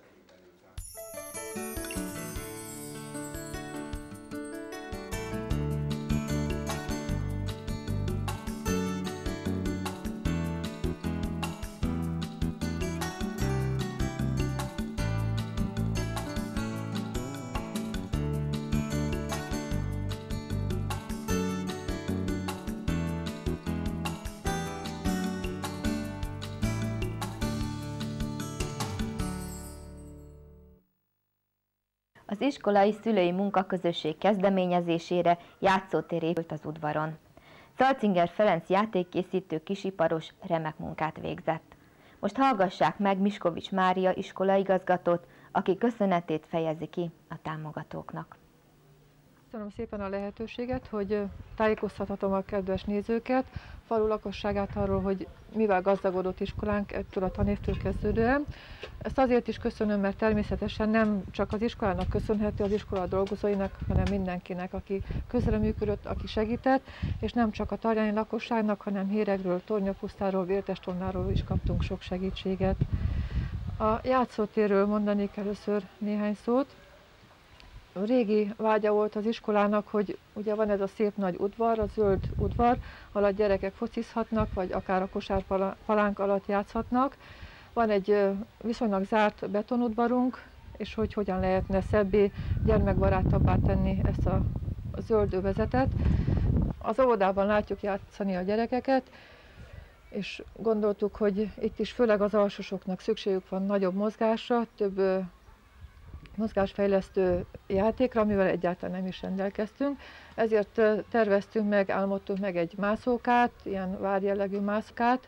Az iskolai szülői munkaközösség kezdeményezésére játszótér épült az udvaron. Zalcinger Ferenc játékkészítő kisiparos remek munkát végzett. Most hallgassák meg Miskovics Mária iskolaigazgatót, aki köszönetét fejezi ki a támogatóknak. Köszönöm szépen a lehetőséget, hogy tájékoztathatom a kedves nézőket, falu lakosságát arról, hogy mivel gazdagodott iskolánk ettől a tanévtől kezdődően. Ezt azért is köszönöm, mert természetesen nem csak az iskolának köszönhető, az iskola dolgozóinak, hanem mindenkinek, aki közreműködött, aki segített, és nem csak a tarjáni lakosságnak, hanem Héregről, Tornyapusztáról, Vértestornáról is kaptunk sok segítséget. A játszótérről mondanék először néhány szót. Régi vágya volt az iskolának, hogy ugye van ez a szép nagy udvar, a zöld udvar, ahol a gyerekek focizhatnak, vagy akár a kosárpalánk alatt játszhatnak. Van egy viszonylag zárt betonudvarunk, és hogy hogyan lehetne szebbé, gyermekbarátabbá tenni ezt a zöld övezetet. Az óvodában látjuk játszani a gyerekeket, és gondoltuk, hogy itt is főleg az alsósoknak szükségük van nagyobb mozgásra, több mozgásfejlesztő játékra, amivel egyáltalán nem is rendelkeztünk. Ezért terveztünk meg, álmodtunk meg egy mászókát, ilyen várjellegű mászókát,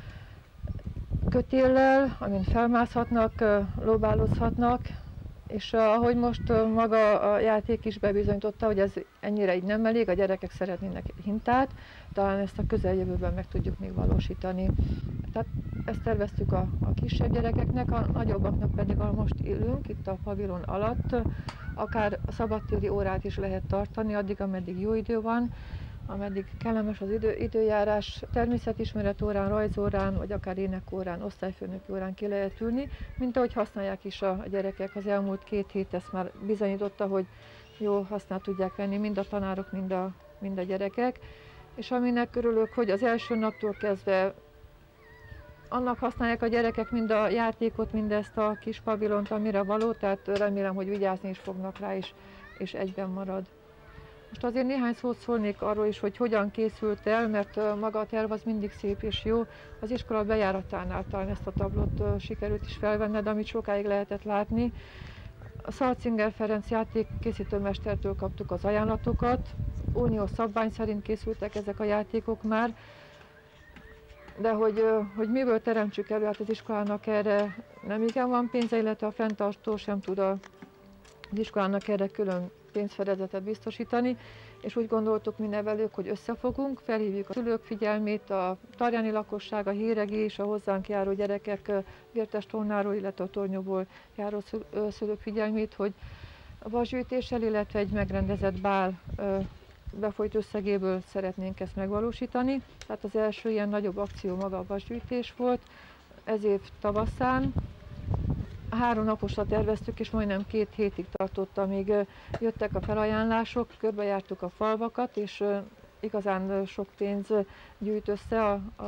kötéllel, amin felmászhatnak, lóbálozhatnak, és ahogy most maga a játék is bebizonyította, hogy ez ennyire így nem elég, a gyerekek szeretnének hintát, talán ezt a közeljövőben meg tudjuk még valósítani. Tehát ezt terveztük a kisebb gyerekeknek, a nagyobbaknak pedig, ahol most élünk, itt a pavilon alatt, akár szabadtéri órát is lehet tartani, addig, ameddig jó idő van, ameddig kellemes az időjárás, természetismeret órán, rajzórán, vagy akár énekórán, osztályfőnöki órán ki lehet ülni, mint ahogy használják is a gyerekek. Az elmúlt 2 hét ezt már bizonyította, hogy jól használ tudják venni mind a tanárok, mind a gyerekek. És aminek örülök, hogy az első naptól kezdve annak használják a gyerekek mind a játékot, mind ezt a kis pavilont, amire való, tehát remélem, hogy vigyázni is fognak rá, és egyben marad. Most azért néhány szót szólnék arról is, hogy hogyan készült el, mert maga a terv az mindig szép és jó. Az iskola bejáratánál talán ezt a tablót sikerült is felvenned, amit sokáig lehetett látni. A Zalcinger Ferenc játékkészítőmestertől kaptuk az ajánlatokat, uniós szabvány szerint készültek ezek a játékok már, de hogy miből teremtsük elő, hát az iskolának erre nem igen van pénze, illetve a fenntartó sem tud az iskolának erre külön pénzfedezetet biztosítani, és úgy gondoltuk mi nevelők, hogy összefogunk, felhívjuk a szülők figyelmét, a tarjáni lakosság, a híregi és a hozzánk járó gyerekek Vértestornáról, illetve a Tornyóból járó szülők figyelmét, hogy a vasgyűjtéssel, illetve egy megrendezett bál befolyt összegéből szeretnénk ezt megvalósítani. Tehát az első ilyen nagyobb akció maga a vasgyűjtés volt, ez év tavaszán. 3 naposra terveztük, és majdnem 2 hétig tartott, amíg jöttek a felajánlások, körbejártuk a falvakat, és igazán sok pénz gyűjt össze a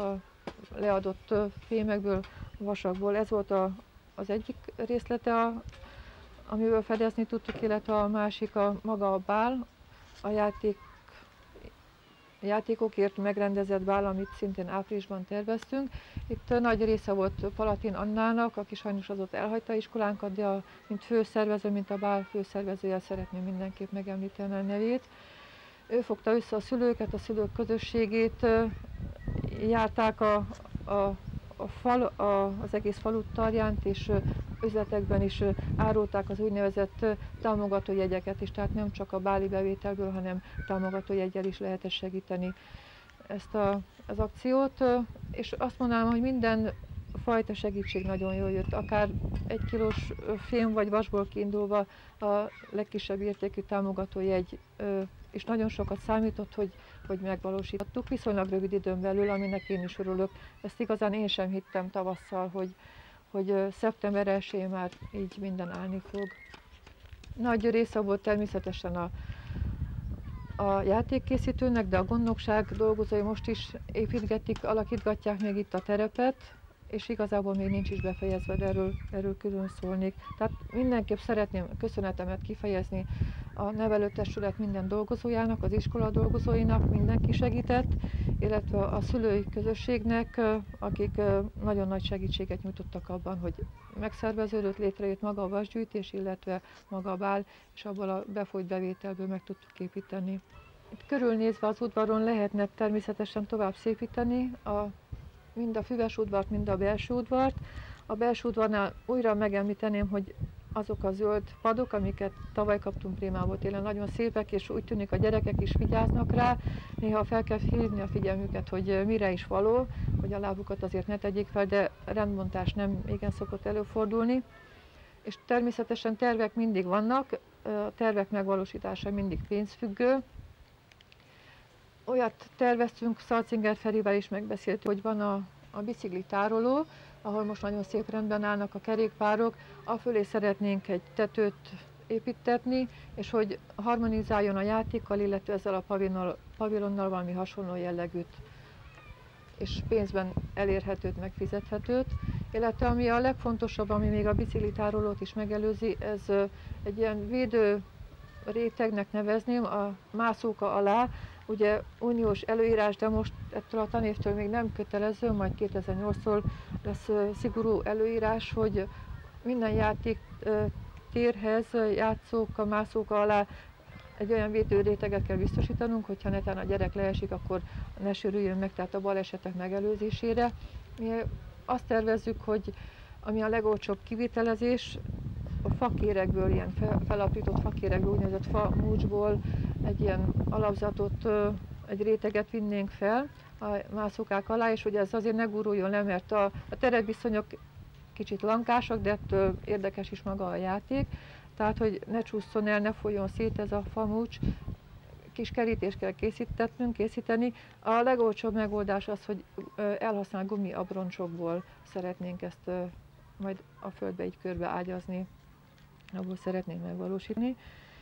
leadott fémekből, vasakból. Ez volt az egyik részlete, amiből fedezni tudtuk, illetve a másik maga a bál, a játékokért megrendezett bál, amit szintén áprilisban terveztünk. Itt nagy része volt Palatin Annának, aki sajnos azóta elhagyta iskolánkat, de mint főszervező, mint a bál főszervezője szeretném mindenképp megemlíteni a nevét. Ő fogta össze a szülőket, a szülők közösségét, járták az egész falut Tarjánt, és üzletekben is árulták az úgynevezett támogatójegyeket is, tehát nem csak a báli bevételből, hanem támogatójeggyel is lehetett segíteni ezt az akciót. És azt mondanám, hogy minden fajta segítség nagyon jól jött, akár 1 kilós fém vagy vasból kiindulva a legkisebb értékű támogatójegy, és nagyon sokat számított, hogy megvalósítottuk viszonylag rövid időn belül, aminek én is örülök. Ezt igazán én sem hittem tavasszal, hogy szeptember 1-én már így minden állni fog. Nagy része volt természetesen a játékkészítőnek, de a gondnokság dolgozói most is építgetik, alakítgatják még itt a terepet, és igazából még nincs is befejezve, de erről külön szólnék. Tehát mindenképp szeretném köszönetemet kifejezni a nevelőtestület minden dolgozójának, az iskola dolgozóinak, mindenki segített, illetve a szülői közösségnek, akik nagyon nagy segítséget nyújtottak abban, hogy megszerveződött, létrejött maga a vasgyűjtés, illetve maga a bál, és abból a befolyt bevételből meg tudtuk építeni. Itt körülnézve az udvaron lehetne természetesen tovább szépíteni, mind a füves udvart, mind a belső udvart. A belső udvarnál újra megemlíteném, hogy azok a zöld padok, amiket tavaly kaptunk Prémából, télen nagyon szépek, és úgy tűnik a gyerekek is vigyáznak rá. Néha fel kell hívni a figyelmüket, hogy mire is való, hogy a lábukat azért ne tegyék fel, de rendbontás nem igen szokott előfordulni. És természetesen tervek mindig vannak, a tervek megvalósítása mindig pénzfüggő. Olyat terveztünk, Szalcinger Ferivel is megbeszéltük, hogy van a biciklitároló, ahol most nagyon szép rendben állnak a kerékpárok, afölé szeretnénk egy tetőt építetni, és hogy harmonizáljon a játékkal, illetve ezzel a pavilonnal valami hasonló jellegűt, és pénzben elérhetőt, megfizethetőt. Illetve ami a legfontosabb, ami még a biciklitárolót is megelőzi, ez egy ilyen védő rétegnek nevezném, a mászóka alá, ugye uniós előírás, de most ettől a tanévtől még nem kötelező, majd 2008-tól lesz szigorú előírás, hogy minden játéktérhez, játszóka, mászóka alá egy olyan védőréteget kell biztosítanunk, hogyha netán a gyerek leesik, akkor ne sérüljön meg, tehát a balesetek megelőzésére. Mi azt tervezzük, hogy ami a legolcsóbb kivitelezés, a fakérekből, ilyen felaprított fakérekből, úgynevezett famúcsból egy ilyen alapzatot, egy réteget vinnénk fel a mászókák alá, és hogy ez azért ne guruljon le, mert a terepviszonyok kicsit lankásak, de ettől érdekes is maga a játék. Tehát, hogy ne csúszson el, ne folyjon szét ez a famúcs, kis kerítést kell készíteni. A legolcsóbb megoldás az, hogy elhasznált gumiabroncsokból szeretnénk ezt majd a földbe így körbe ágyazni, abból szeretnénk megvalósítani.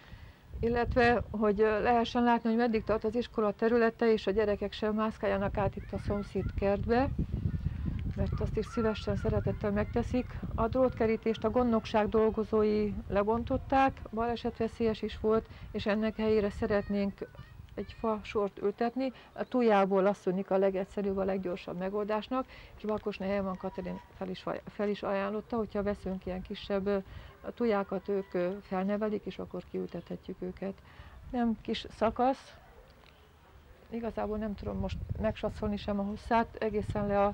Illetve, hogy lehessen látni, hogy meddig tart az iskola területe, és a gyerekek sem mászkáljanak át itt a szomszéd kertbe, mert azt is szívesen, szeretettel megteszik. A drótkerítést a gondnokság dolgozói lebontották, balesetveszélyes is volt, és ennek helyére szeretnénk egy fa sort ültetni. A tujából azt tűnik a legegyszerűbb, a leggyorsabb megoldásnak, és Bakosné Herman Katalin fel is ajánlotta, hogyha veszünk ilyen kisebb tujákat, ők felnevelik, és akkor kiültethetjük őket. Nem kis szakasz, igazából nem tudom most megsatszolni sem a hosszát, egészen le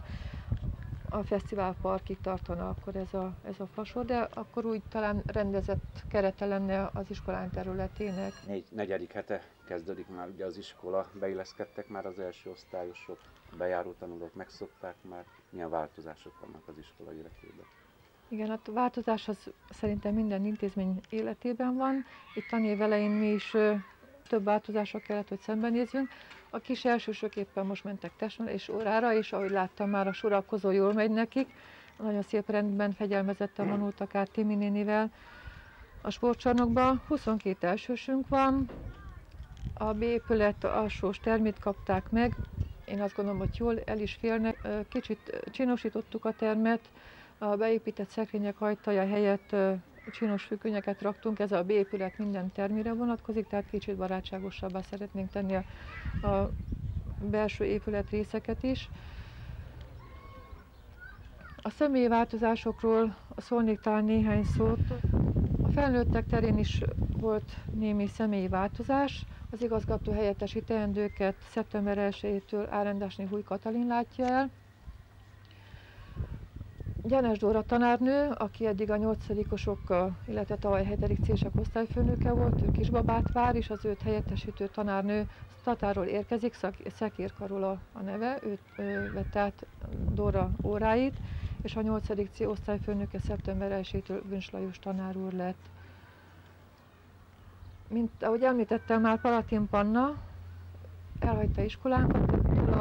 a fesztiválparkig tartana akkor ez a fasor, de akkor úgy talán rendezett kerete lenne az iskolán területének. Negyedik hete kezdődik már ugye az iskola, beilleszkedtek már az első osztályosok, a bejáró tanulók megszokták már. Milyen változások vannak az iskola életében? Igen, a változás az szerintem minden intézmény életében van. Itt tanév elején mi is több változásra kellett, hogy szembenézzünk. A kis elsősök éppen most mentek testnevelés órára, és ahogy láttam, már a sorakozó jól megy nekik. Nagyon szép rendben, fegyelmezetten vonultak át Timi nénivel a sportcsarnokba. 22 elsősünk van, a B épület alsós termét kapták meg, én azt gondolom, hogy jól el is férnek. Kicsit csinosítottuk a termet, a beépített szekrények ajtaja helyett csinos függönyeket raktunk, ez a B épület minden termére vonatkozik, tehát kicsit barátságosabbá szeretnénk tenni a belső épület részeket is. A személyi változásokról szólnék talán néhány szót. A felnőttek terén is volt némi személyi változás. Az igazgató helyettesi teendőket szeptember 1-től Árendásné Húj Katalin látja el. Gyenes Dóra tanárnő, aki eddig a 8-osok, illetve tavaly 7. C-sek osztályfőnöke volt, ő Kisbabát vár, és az őt helyettesítő tanárnő Tatáról érkezik, Szekér Karola a neve, ő vette át Dóra óráit, és a 8. C osztályfőnöke szeptember 1-től Büncs Lajos tanár úr lett. Mint ahogy említettem már, Palatin Panna elhagyta iskolánkat,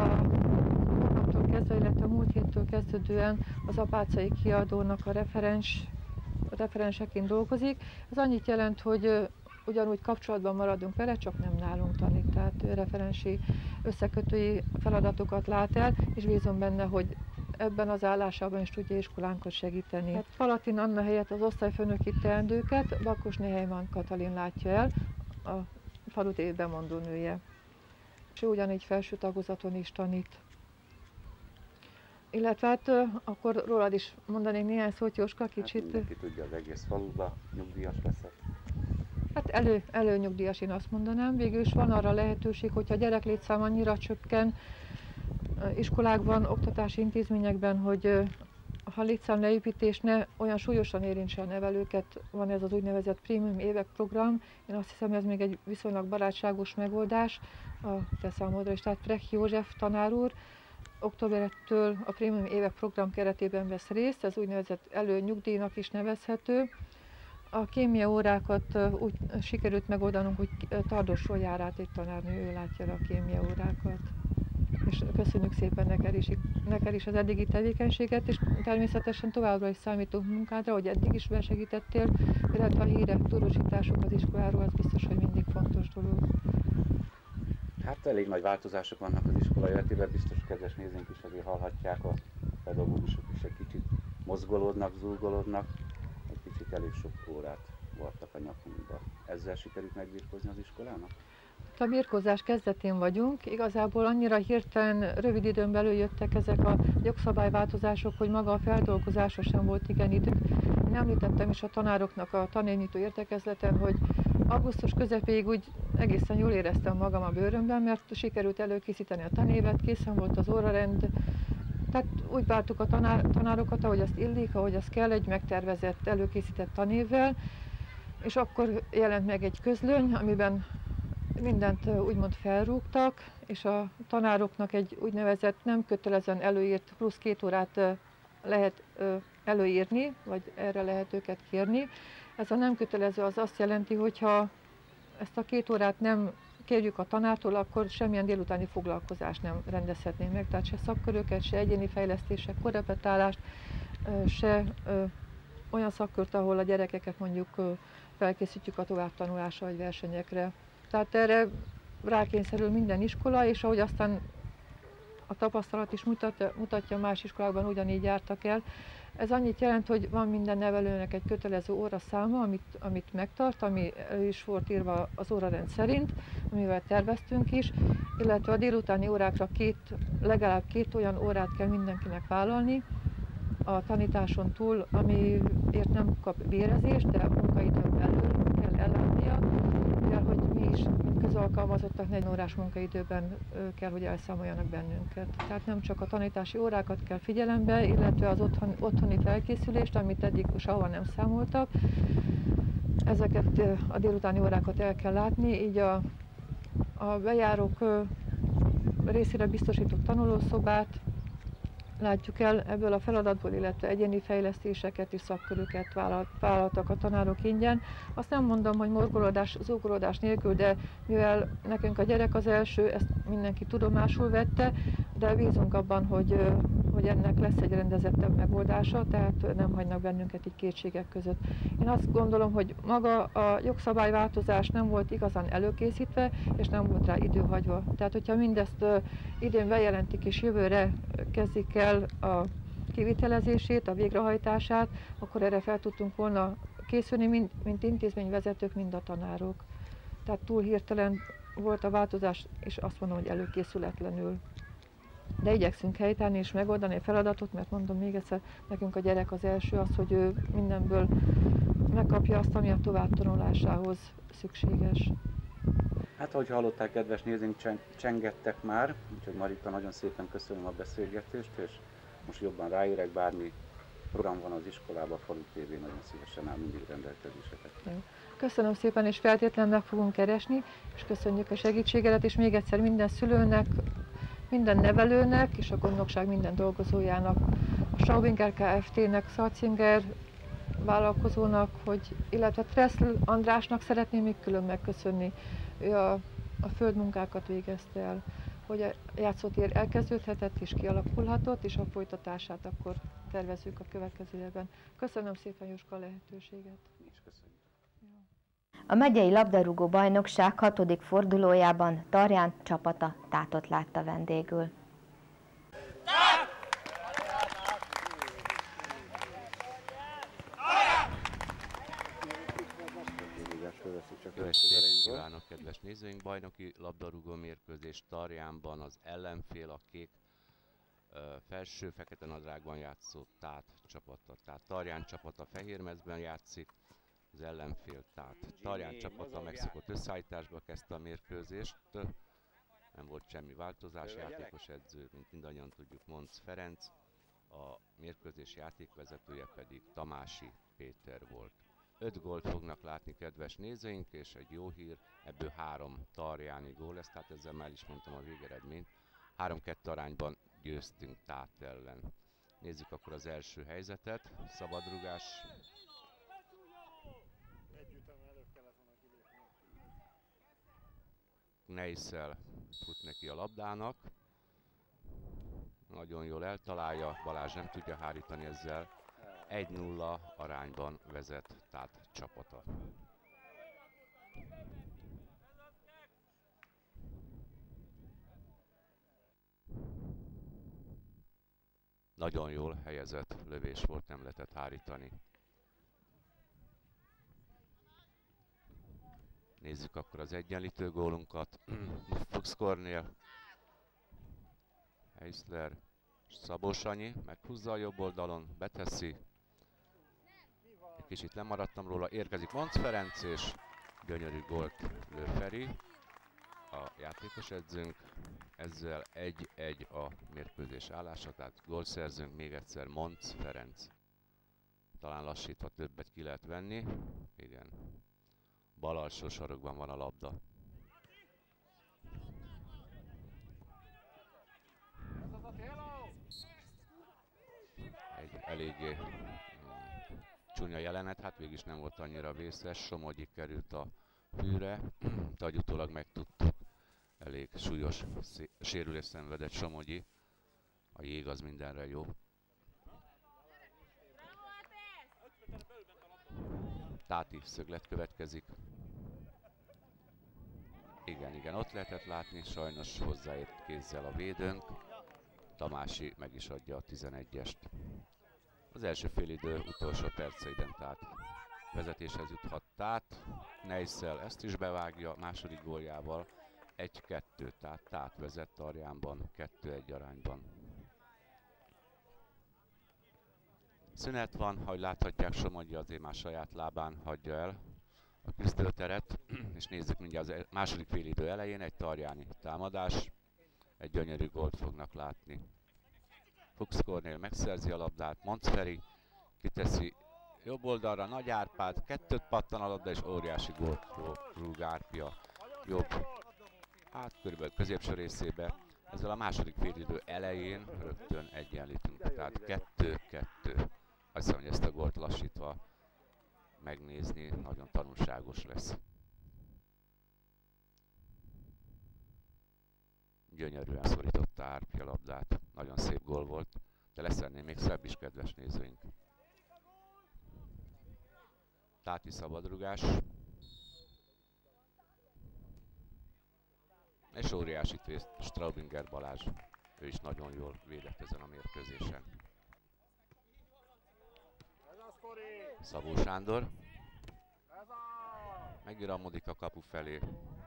illetve a múlt héttől kezdődően az Apáczai Kiadónak a referenseként dolgozik. Ez annyit jelent, hogy ugyanúgy kapcsolatban maradunk vele, csak nem nálunk tanít, tehát referensi összekötői feladatokat lát el, és bízom benne, hogy ebben az állásában is tudja iskolánkat segíteni. Hát Palatin Anna helyett az osztályfőnöki teendőket Bakosné Heimann Katalin látja el, a Falu TV bemondó nője. És ő ugyanígy felső tagozaton is tanít. Illetve hát akkor rólad is mondanék néhány szót, Jóska, kicsit. Hát mindenki tudja, az egész faluba nyugdíjas leszek. Hát előnyugdíjas, én azt mondanám. Végül is van arra lehetőség, hogyha a gyereklétszám annyira csökken iskolákban, oktatási intézményekben, hogy ha létszám leépítés ne olyan súlyosan érintse a nevelőket, van ez az úgynevezett prémium évek program. Én azt hiszem, ez még egy viszonylag barátságos megoldás a te számodra is. Tehát Prech József tanár úr októbertől a prémium évek program keretében vesz részt, ez úgynevezett előnyugdíjnak is nevezhető. A kémia órákat úgy sikerült megoldanunk, hogy Tardosról jár át egy tanárnő, ő látja el a kémia órákat. És köszönjük szépen neked is az eddigi tevékenységet, és természetesen továbbra is számítunk munkádra, hogy eddig is besegítettél, illetve a hírek, tudósítások az iskoláról, az biztos, hogy mindig fontos dolog. Hát elég nagy változások vannak az iskola életében, biztos kedves nézőink is azért hallhatják, a pedagógusok is egy kicsit mozgolódnak, zúgolódnak, egy kicsit elég sok órát voltak a nyakunkba. Ezzel sikerült megbirkózni az iskolának? A birkózás kezdetén vagyunk, igazából annyira hirtelen, rövid időn belül jöttek ezek a jogszabályváltozások, hogy maga a feldolgozásra sem volt igen idő. Én említettem is a tanároknak a tanévnyitó értekezleten, hogy augusztus közepéig úgy egészen jól éreztem magam a bőrömben, mert sikerült előkészíteni a tanévet, készen volt az órarend, tehát úgy vártuk a tanárokat, ahogy azt illik, ahogy azt kell, egy megtervezett, előkészített tanévvel, és akkor jelent meg egy közlöny, amiben mindent úgymond felrúgtak, és a tanároknak egy úgynevezett nem kötelezően előírt plusz 2 órát lehet előírni, vagy erre lehet őket kérni. Ez a nem kötelező az azt jelenti, hogy ha ezt a 2 órát nem kérjük a tanártól, akkor semmilyen délutáni foglalkozást nem rendezhetnénk meg, tehát se szakköröket, se egyéni fejlesztések, korrepetálást, se olyan szakkört, ahol a gyerekeket mondjuk felkészítjük a továbbtanulásra vagy versenyekre. Tehát erre rákényszerül minden iskola, és ahogy aztán a tapasztalat is mutatja, más iskolákban ugyanígy jártak el. Ez annyit jelent, hogy van minden nevelőnek egy kötelező óraszáma, amit megtart, ami elő is volt írva az órarend szerint, amivel terveztünk is, illetve a délutáni órákra legalább 2 olyan órát kell mindenkinek vállalni a tanításon túl, amiért nem kap bérezést, de munkaidőn belül kell ellátnia, mivel hogy mi is közalkalmazottak 40 órás munkaidőben kell, hogy elszámoljanak bennünket. Tehát nem csak a tanítási órákat kell figyelembe, illetve az otthoni felkészülést, amit eddig sehova nem számoltak. Ezeket a délutáni órákat el kell látni, így a bejárók részére biztosított tanulószobát látjuk el ebből a feladatból, illetve egyéni fejlesztéseket és szakköröket vállaltak a tanárok ingyen. Azt nem mondom, hogy morgolódás, zúgolódás nélkül, de mivel nekünk a gyerek az első, ezt mindenki tudomásul vette, de bízunk abban, hogy hogy ennek lesz egy rendezettebb megoldása, tehát nem hagynak bennünket így kétségek között. Én azt gondolom, hogy maga a jogszabályváltozás nem volt igazán előkészítve, és nem volt rá idő hagyva. Tehát, hogyha mindezt idén bejelentik, és jövőre kezdik el a kivitelezését, a végrehajtását, akkor erre fel tudtunk volna készülni, mint intézményvezetők, mind a tanárok. Tehát túl hirtelen volt a változás, és azt mondom, hogy előkészületlenül. De igyekszünk helytállni és megoldani a feladatot, mert mondom még egyszer, nekünk a gyerek az első az, hogy ő mindenből megkapja azt, ami a továbbtanulásához szükséges. Hát, ahogy hallották, kedves nézőink, csengettek már, úgyhogy Marika, nagyon szépen köszönöm a beszélgetést, és most jobban ráérek, bármi program van az iskolában, a Falu TV nagyon szívesen áll mindig rendelkezésekre. Köszönöm szépen, és feltétlenül meg fogunk keresni, és köszönjük a segítségedet, és még egyszer minden szülőnek, minden nevelőnek, és a gondnokság minden dolgozójának, a Schaubinger Kft-nek, Szalcinger vállalkozónak, illetve Treszl Andrásnak szeretném még külön megköszönni. Ő a földmunkákat végezte el, hogy a játszótér elkezdődhetett és kialakulhatott, és a folytatását akkor tervezzük a következő évben. Köszönöm szépen, Jóska, a lehetőséget. A megyei labdarúgó bajnokság 6. fordulójában Tarján csapata Tátot látta vendégül. Kívánok, kedves nézőink! Bajnoki labdarúgó mérkőzés Tarjánban az ellenfél a kék felső fekete nadrágban játszó Tát csapata. Tehát Tarján csapata fehérmezben játszik, az ellenfél Tát. Tarján csapata megszokott összeállításba kezdte a mérkőzést, nem volt semmi változás, játékos edző, mint mindannyian tudjuk, Monc Ferenc, a mérkőzés játékvezetője pedig Tamási Péter volt. 5 gólt fognak látni, kedves nézőink, és egy jó hír, ebből 3 tarjáni gól lesz, tehát ezzel már is mondtam a végeredményt. 3-2 arányban győztünk Tát ellen. Nézzük akkor az első helyzetet, szabadrugás. Neisszel fut neki a labdának. Nagyon jól eltalálja, Balázs nem tudja hárítani ezzel. 1-0 arányban vezet Tát csapata. Nagyon jól helyezett lövés volt, nem lehetett hárítani. Nézzük akkor az egyenlítő gólunkat. Fuchs Kornél, Heisler, Szabó Sanyi meghúzza a jobb oldalon, beteszi. Egy kicsit lemaradtam róla, érkezik Monc Ferenc, és gyönyörű gólt lő Feri, a játékos edzőnk. Ezzel 1-1 a mérkőzés állása, tehát gólszerzőnk még egyszer Monc Ferenc. Talán lassítva többet ki lehet venni. Igen. Bal alsó sarokban van a labda. Egy eléggé csúnya jelenet, hát végig is nem volt annyira vészes. Somogyi került a hűre, de utólag megtudtuk, elég súlyos sérülést szenvedett Somogyi. A jég az mindenre jó. Táti szöglet következik. Igen, ott lehetett látni, sajnos hozzáért kézzel a védőnk. Tamási meg is adja a 11-est. Az első félidő utolsó perceiben Tát vezetéshez juthat Tát. Neisszel ezt is bevágja, második góljával 1-2, tehát Tát vezet Tarjánban 2-1 arányban. Szünet van, ahogy láthatják, Somogyi azért már saját lábán hagyja el a küzdőteret, és nézzük mindjárt az második félidő elején egy tarjáni támadás, egy gyönyörű gólt fognak látni. Fuchs Kornél megszerzi a labdát, Monc Feri kiteszi jobb oldalra, Nagy Árpád, 2 pattan a labda, és óriási gólt rúg Árpia jobb, hát körülbelül középső részébe. Ezzel a második félidő elején rögtön egyenlítünk, tehát 2-2. Azt hiszem, hogy ezt a gólt lassítva megnézni nagyon tanulságos lesz. Gyönyörűen szorította Árpia labdát, nagyon szép gól volt. mellette leszenném még szebb is, kedves nézőink. Táti szabadrugás. És óriási tvészt Straubinger Balázs. Ő is nagyon jól védett ezen a mérkőzésen. Szabó Sándor. Megiramodik a kapu felé.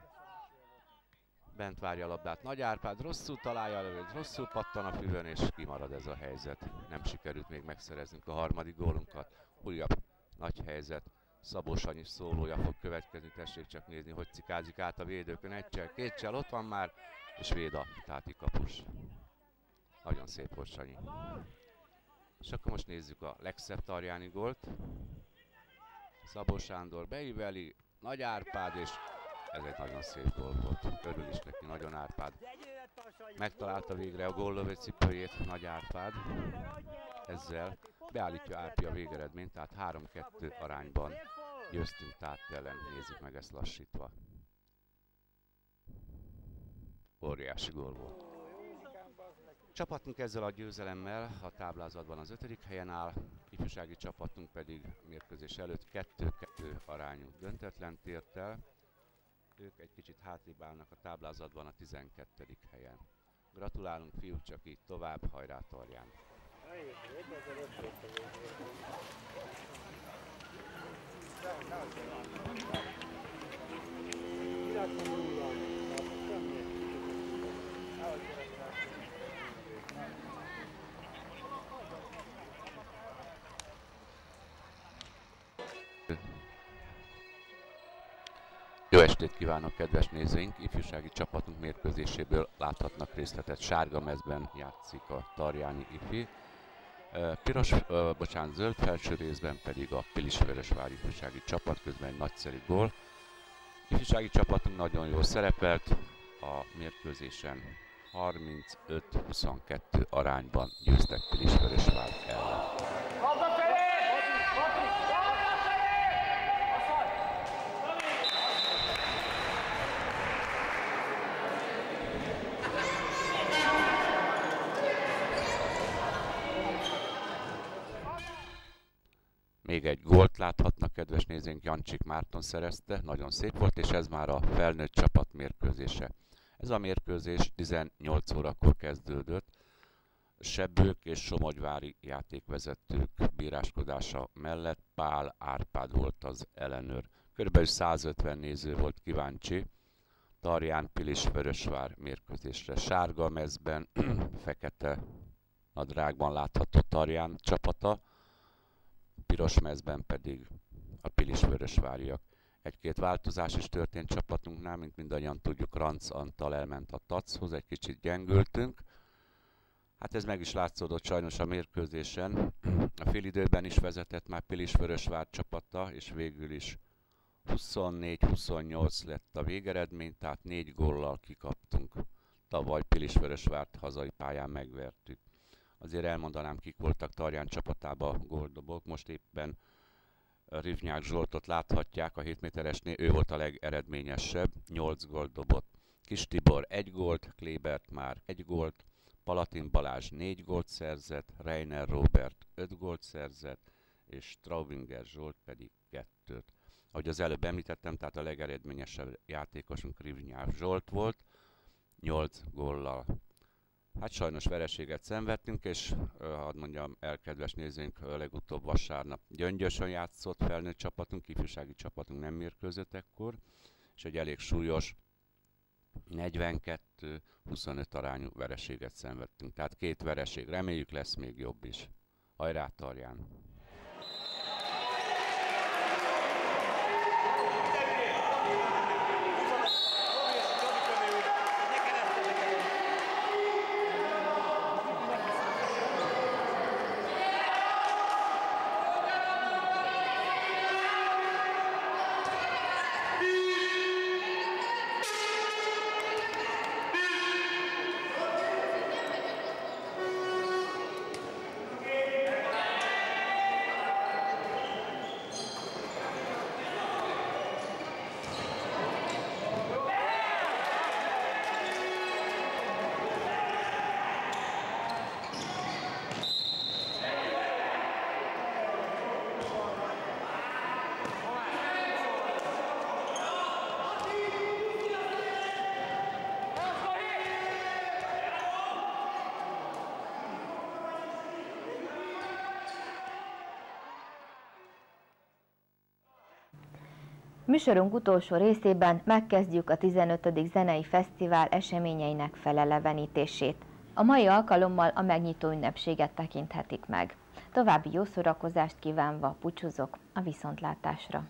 Bent várja a labdát Nagy Árpád, rosszul találja a lövőt, rosszul pattan a füvön, és kimarad ez a helyzet. Nem sikerült még megszereznünk a harmadik gólunkat. Újabb nagy helyzet. Szabó Sanyi szólója fog következni, tessék csak nézni, hogy cikázik át a védőkön. Egycsel, kétcsel, ott van már, és véd a táti kapus. Nagyon szép volt Sanyi. És akkor most nézzük a legszebb tarjáni gólt. Szabó Sándor beíveli, Nagy Árpád, és ez egy nagyon szép gól volt. Örül is neki nagyon Árpád. Megtalálta végre a góllövő cipőjét Nagy Árpád. Ezzel beállítja Árpi a végeredményt, tehát 3-2 arányban győztünk Tát ellen. Nézzük meg ezt lassítva. Óriási gól volt. Csapatunk ezzel a győzelemmel a táblázatban az 5. helyen áll, ifjúsági csapatunk pedig mérkőzés előtt 2-2 arányú döntetlent ért el. Ők egy kicsit hátrébb állnak a táblázatban a 12. helyen. Gratulálunk, fiúk, csak így tovább, hajrá Tarján! Jó estét kívánok, kedves nézőink! Ifjúsági csapatunk mérkőzéséből láthatnak részletet. Sárga mezben játszik a tarjáni ifi. Zöld felső részben pedig a Pilisvörösvár ifjúsági csapat, közben egy nagyszerű gól. Ifjúsági csapatunk nagyon jól szerepelt a mérkőzésen, 35-22 arányban győztek Pilisvörösvár ellen. Még egy gólt láthatnak, kedves nézőink, Jancsik Márton szerezte, nagyon szép volt, és ez már a felnőtt csapat mérkőzése. Ez a mérkőzés 18 órakor kezdődött. Sebbők és somogyvári játékvezetők bíráskodása mellett Pál Árpád volt az ellenőr. Körülbelül 150 néző volt kíváncsi Tarján-Pilisvörösvár mérkőzésre. Sárga mezben, fekete nadrágban látható Tarján csapata, piros mezben pedig a Pilisvörösváriak. Egy-két változás is történt csapatunknál, mint mindannyian tudjuk, Ranc Antal elment a TAC-hoz, egy kicsit gyengültünk. Hát ez meg is látszódott sajnos a mérkőzésen. A félidőben is vezetett már Pilisvörösvár csapata, és végül is 24-28 lett a végeredmény, tehát 4 góllal kikaptunk. Tavaly Pilisvörösvárt hazai pályán megvertük. Azért elmondanám, kik voltak Tarján csapatában góldobók. Most éppen Rivnyák Zsoltot láthatják a 7 méteresnél, ő volt a legeredményesebb, 8 gólt dobott. Kis Tibor 1 gólt, Klébert már 1 gólt, Palatin Balázs 4 gólt szerzett, Reiner Robert 5 gólt szerzett, és Straubinger Zsolt pedig 2-t. Ahogy az előbb említettem, tehát a legeredményesebb játékosunk Rivnyák Zsolt volt, 8 góllal. Hát sajnos vereséget szenvedtünk, és hadd mondjam el, kedves nézőink, legutóbb vasárnap Gyöngyösön játszott felnőtt csapatunk, ifjúsági csapatunk nem mérkőzött ekkor, és egy elég súlyos 42-25 arányú vereséget szenvedtünk. Tehát 2 vereség, reméljük lesz még jobb is. Hajrá Tarján! Műsorunk utolsó részében megkezdjük a 15. Zenei Fesztivál eseményeinek felelevenítését. A mai alkalommal a megnyitó ünnepséget tekinthetik meg. További jó szórakozást kívánva búcsúzok, a viszontlátásra!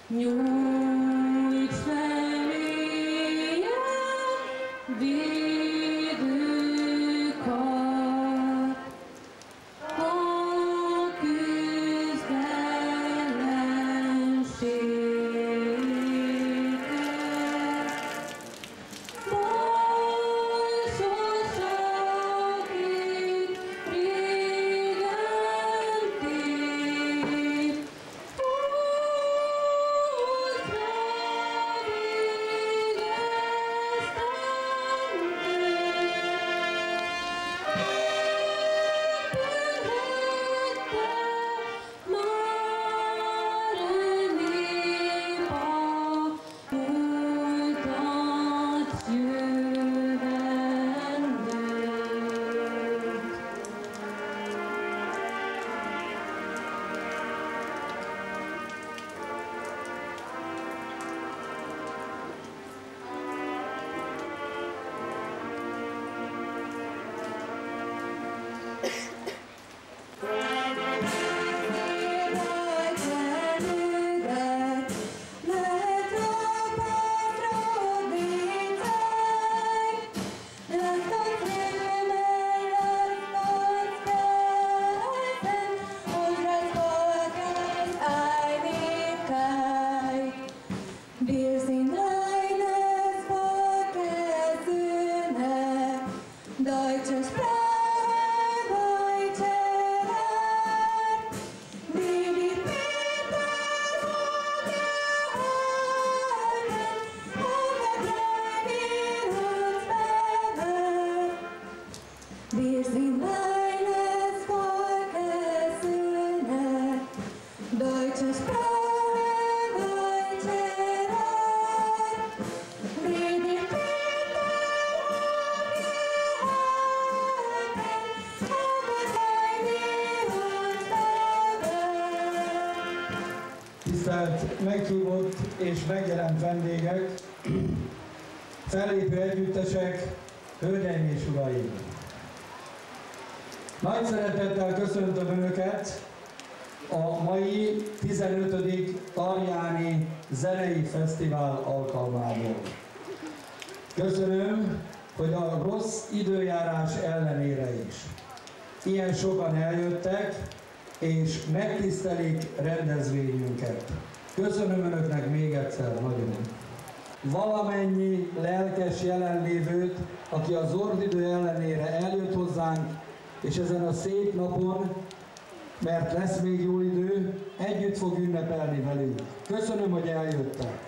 Nyújts feléje védő kard, a küzd ellenséggel. Bolsosságig régen tép, Wir sind eines Volkes Söhne, deutsche Sprache, deutsche Art, die die Väter vorgehalten, ungetreu wir uns bewahrt. Wir sind eines Volkes Söhne, deutsche Sprache, Tisztelt meghívott és megjelent vendégek, fellépő együttesek, hölgyeim és uraim! Nagy szeretettel köszöntöm Önöket a mai 15. Tarjáni Zenei Fesztivál alkalmából. Köszönöm, hogy a rossz időjárás ellenére is ilyen sokan eljöttek, és megtisztelik rendezvényünket. Köszönöm Önöknek még egyszer nagyon. Valamennyi lelkes jelenlévőt, aki a zord idő ellenére eljött hozzánk, és ezen a szép napon, mert lesz még jó idő, együtt fog ünnepelni velünk. Köszönöm, hogy eljöttek.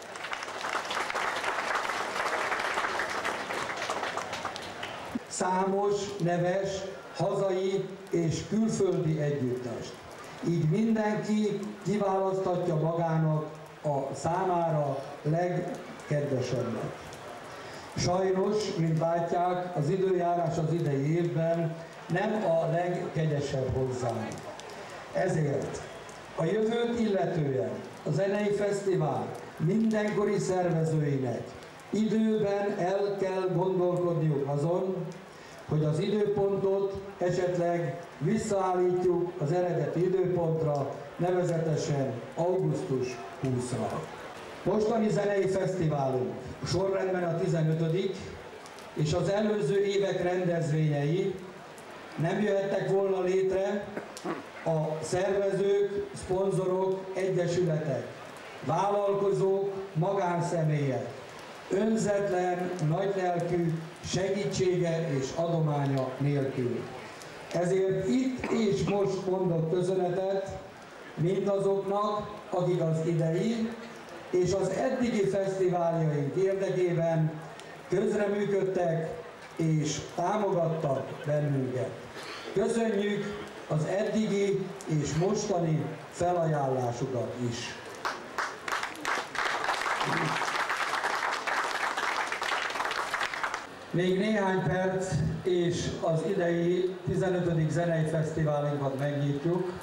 Számos, neves, hazai és külföldi együttest. Így mindenki kiválasztatja magának a számára legkedvesebbet. Sajnos, mint látják, az időjárás az idei évben nem a legkegyesebb hozzánk. Ezért a jövőt illetően a Zenei Fesztivál mindenkori szervezőinek időben el kell gondolkodniuk azon, hogy az időpontot esetleg visszaállítjuk az eredeti időpontra, nevezetesen augusztus 20-ra. Mostani zenei fesztiválunk sorrendben a 15. és az előző évek rendezvényei nem jöhettek volna létre a szervezők, szponzorok, egyesületek, vállalkozók, magánszemélyek önzetlen, nagylelkű segítsége és adománya nélkül. Ezért itt és most mondok köszönetet mindazoknak, akik az idei és az eddigi fesztiváljaink érdekében közreműködtek és támogattak bennünket. Köszönjük az eddigi és mostani felajánlásukat is. Még néhány perc, és az idei 15. zenei fesztiválunkat megnyitjuk,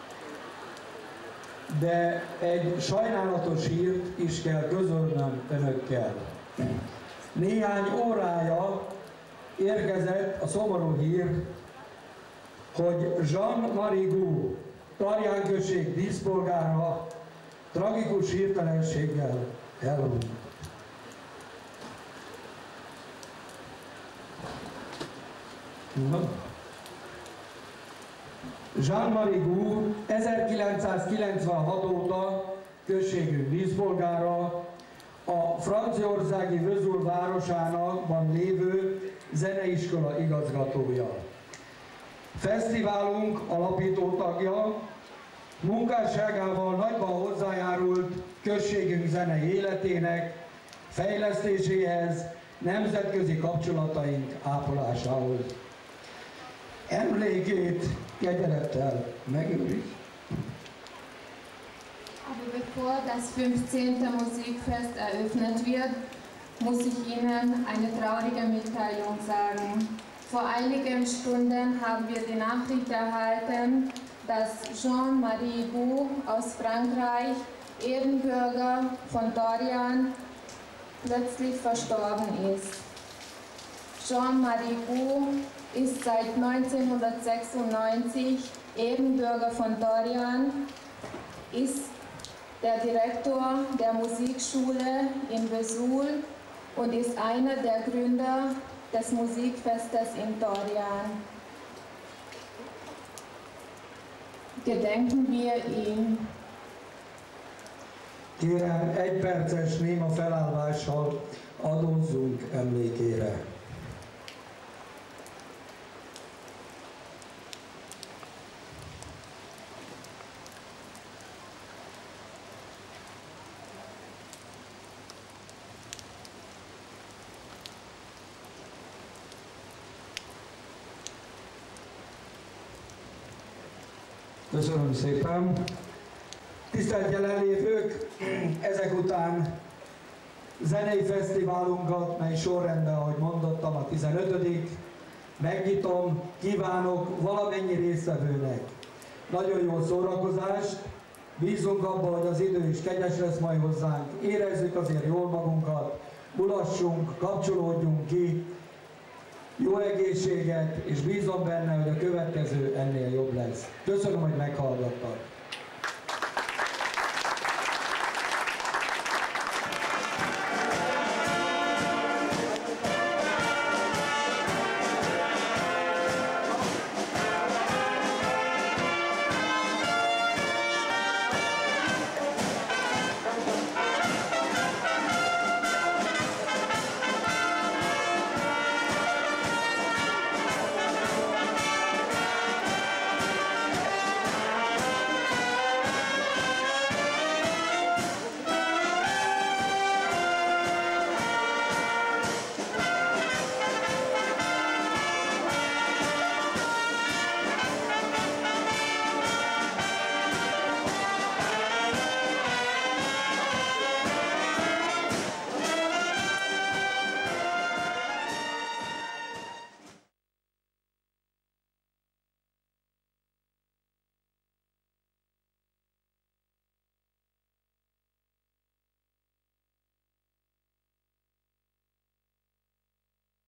de egy sajnálatos hírt is kell közölnöm önökkel. Néhány órája érkezett a szomorú hír, hogy Jean-Marie Gou, Tarján község díszpolgára tragikus hirtelenséggel elhunyt. Jean-Marie Goux 1996 óta községünk díszpolgára, a franciaországi Vesoul városánakban lévő zeneiskola igazgatója. Fesztiválunk alapító tagja, munkásságával nagyban hozzájárult községünk zenei életének fejlesztéséhez, nemzetközi kapcsolataink ápolásához. Emlékét kegyelettel megőriz. Aber bevor das 15. Musikfest eröffnet wird, muss ich Ihnen eine traurige Mitteilung sagen. Vor einigen Stunden haben wir die Nachricht erhalten, dass Jean-Marie Goux aus Frankreich, Ehrenbürger von Dorian, plötzlich verstorben ist. Jean-Marie Goux ist seit 1996 Ehrenbürger von Dorian, ist der Direktor der Musikschule in Vesoul und ist einer der Gründer des Musikfestes in Dorian. Gedenken wir ihm. Kérem, egy perces néma felállással adózzunk emlékére. Köszönöm szépen! Tisztelt jelenlévők! Ezek után zenei fesztiválunkat, mely sorrendben, ahogy mondottam, a 15. megnyitom, kívánok valamennyi résztvevőnek nagyon jó szórakozást, bízunk abban, hogy az idő is kegyes lesz majd hozzánk, érezzük azért jól magunkat, mulassunk, kapcsolódjunk ki, jó egészséget, és bízom benne, hogy a következő ennél jobb lesz. Köszönöm, hogy meghallgattak.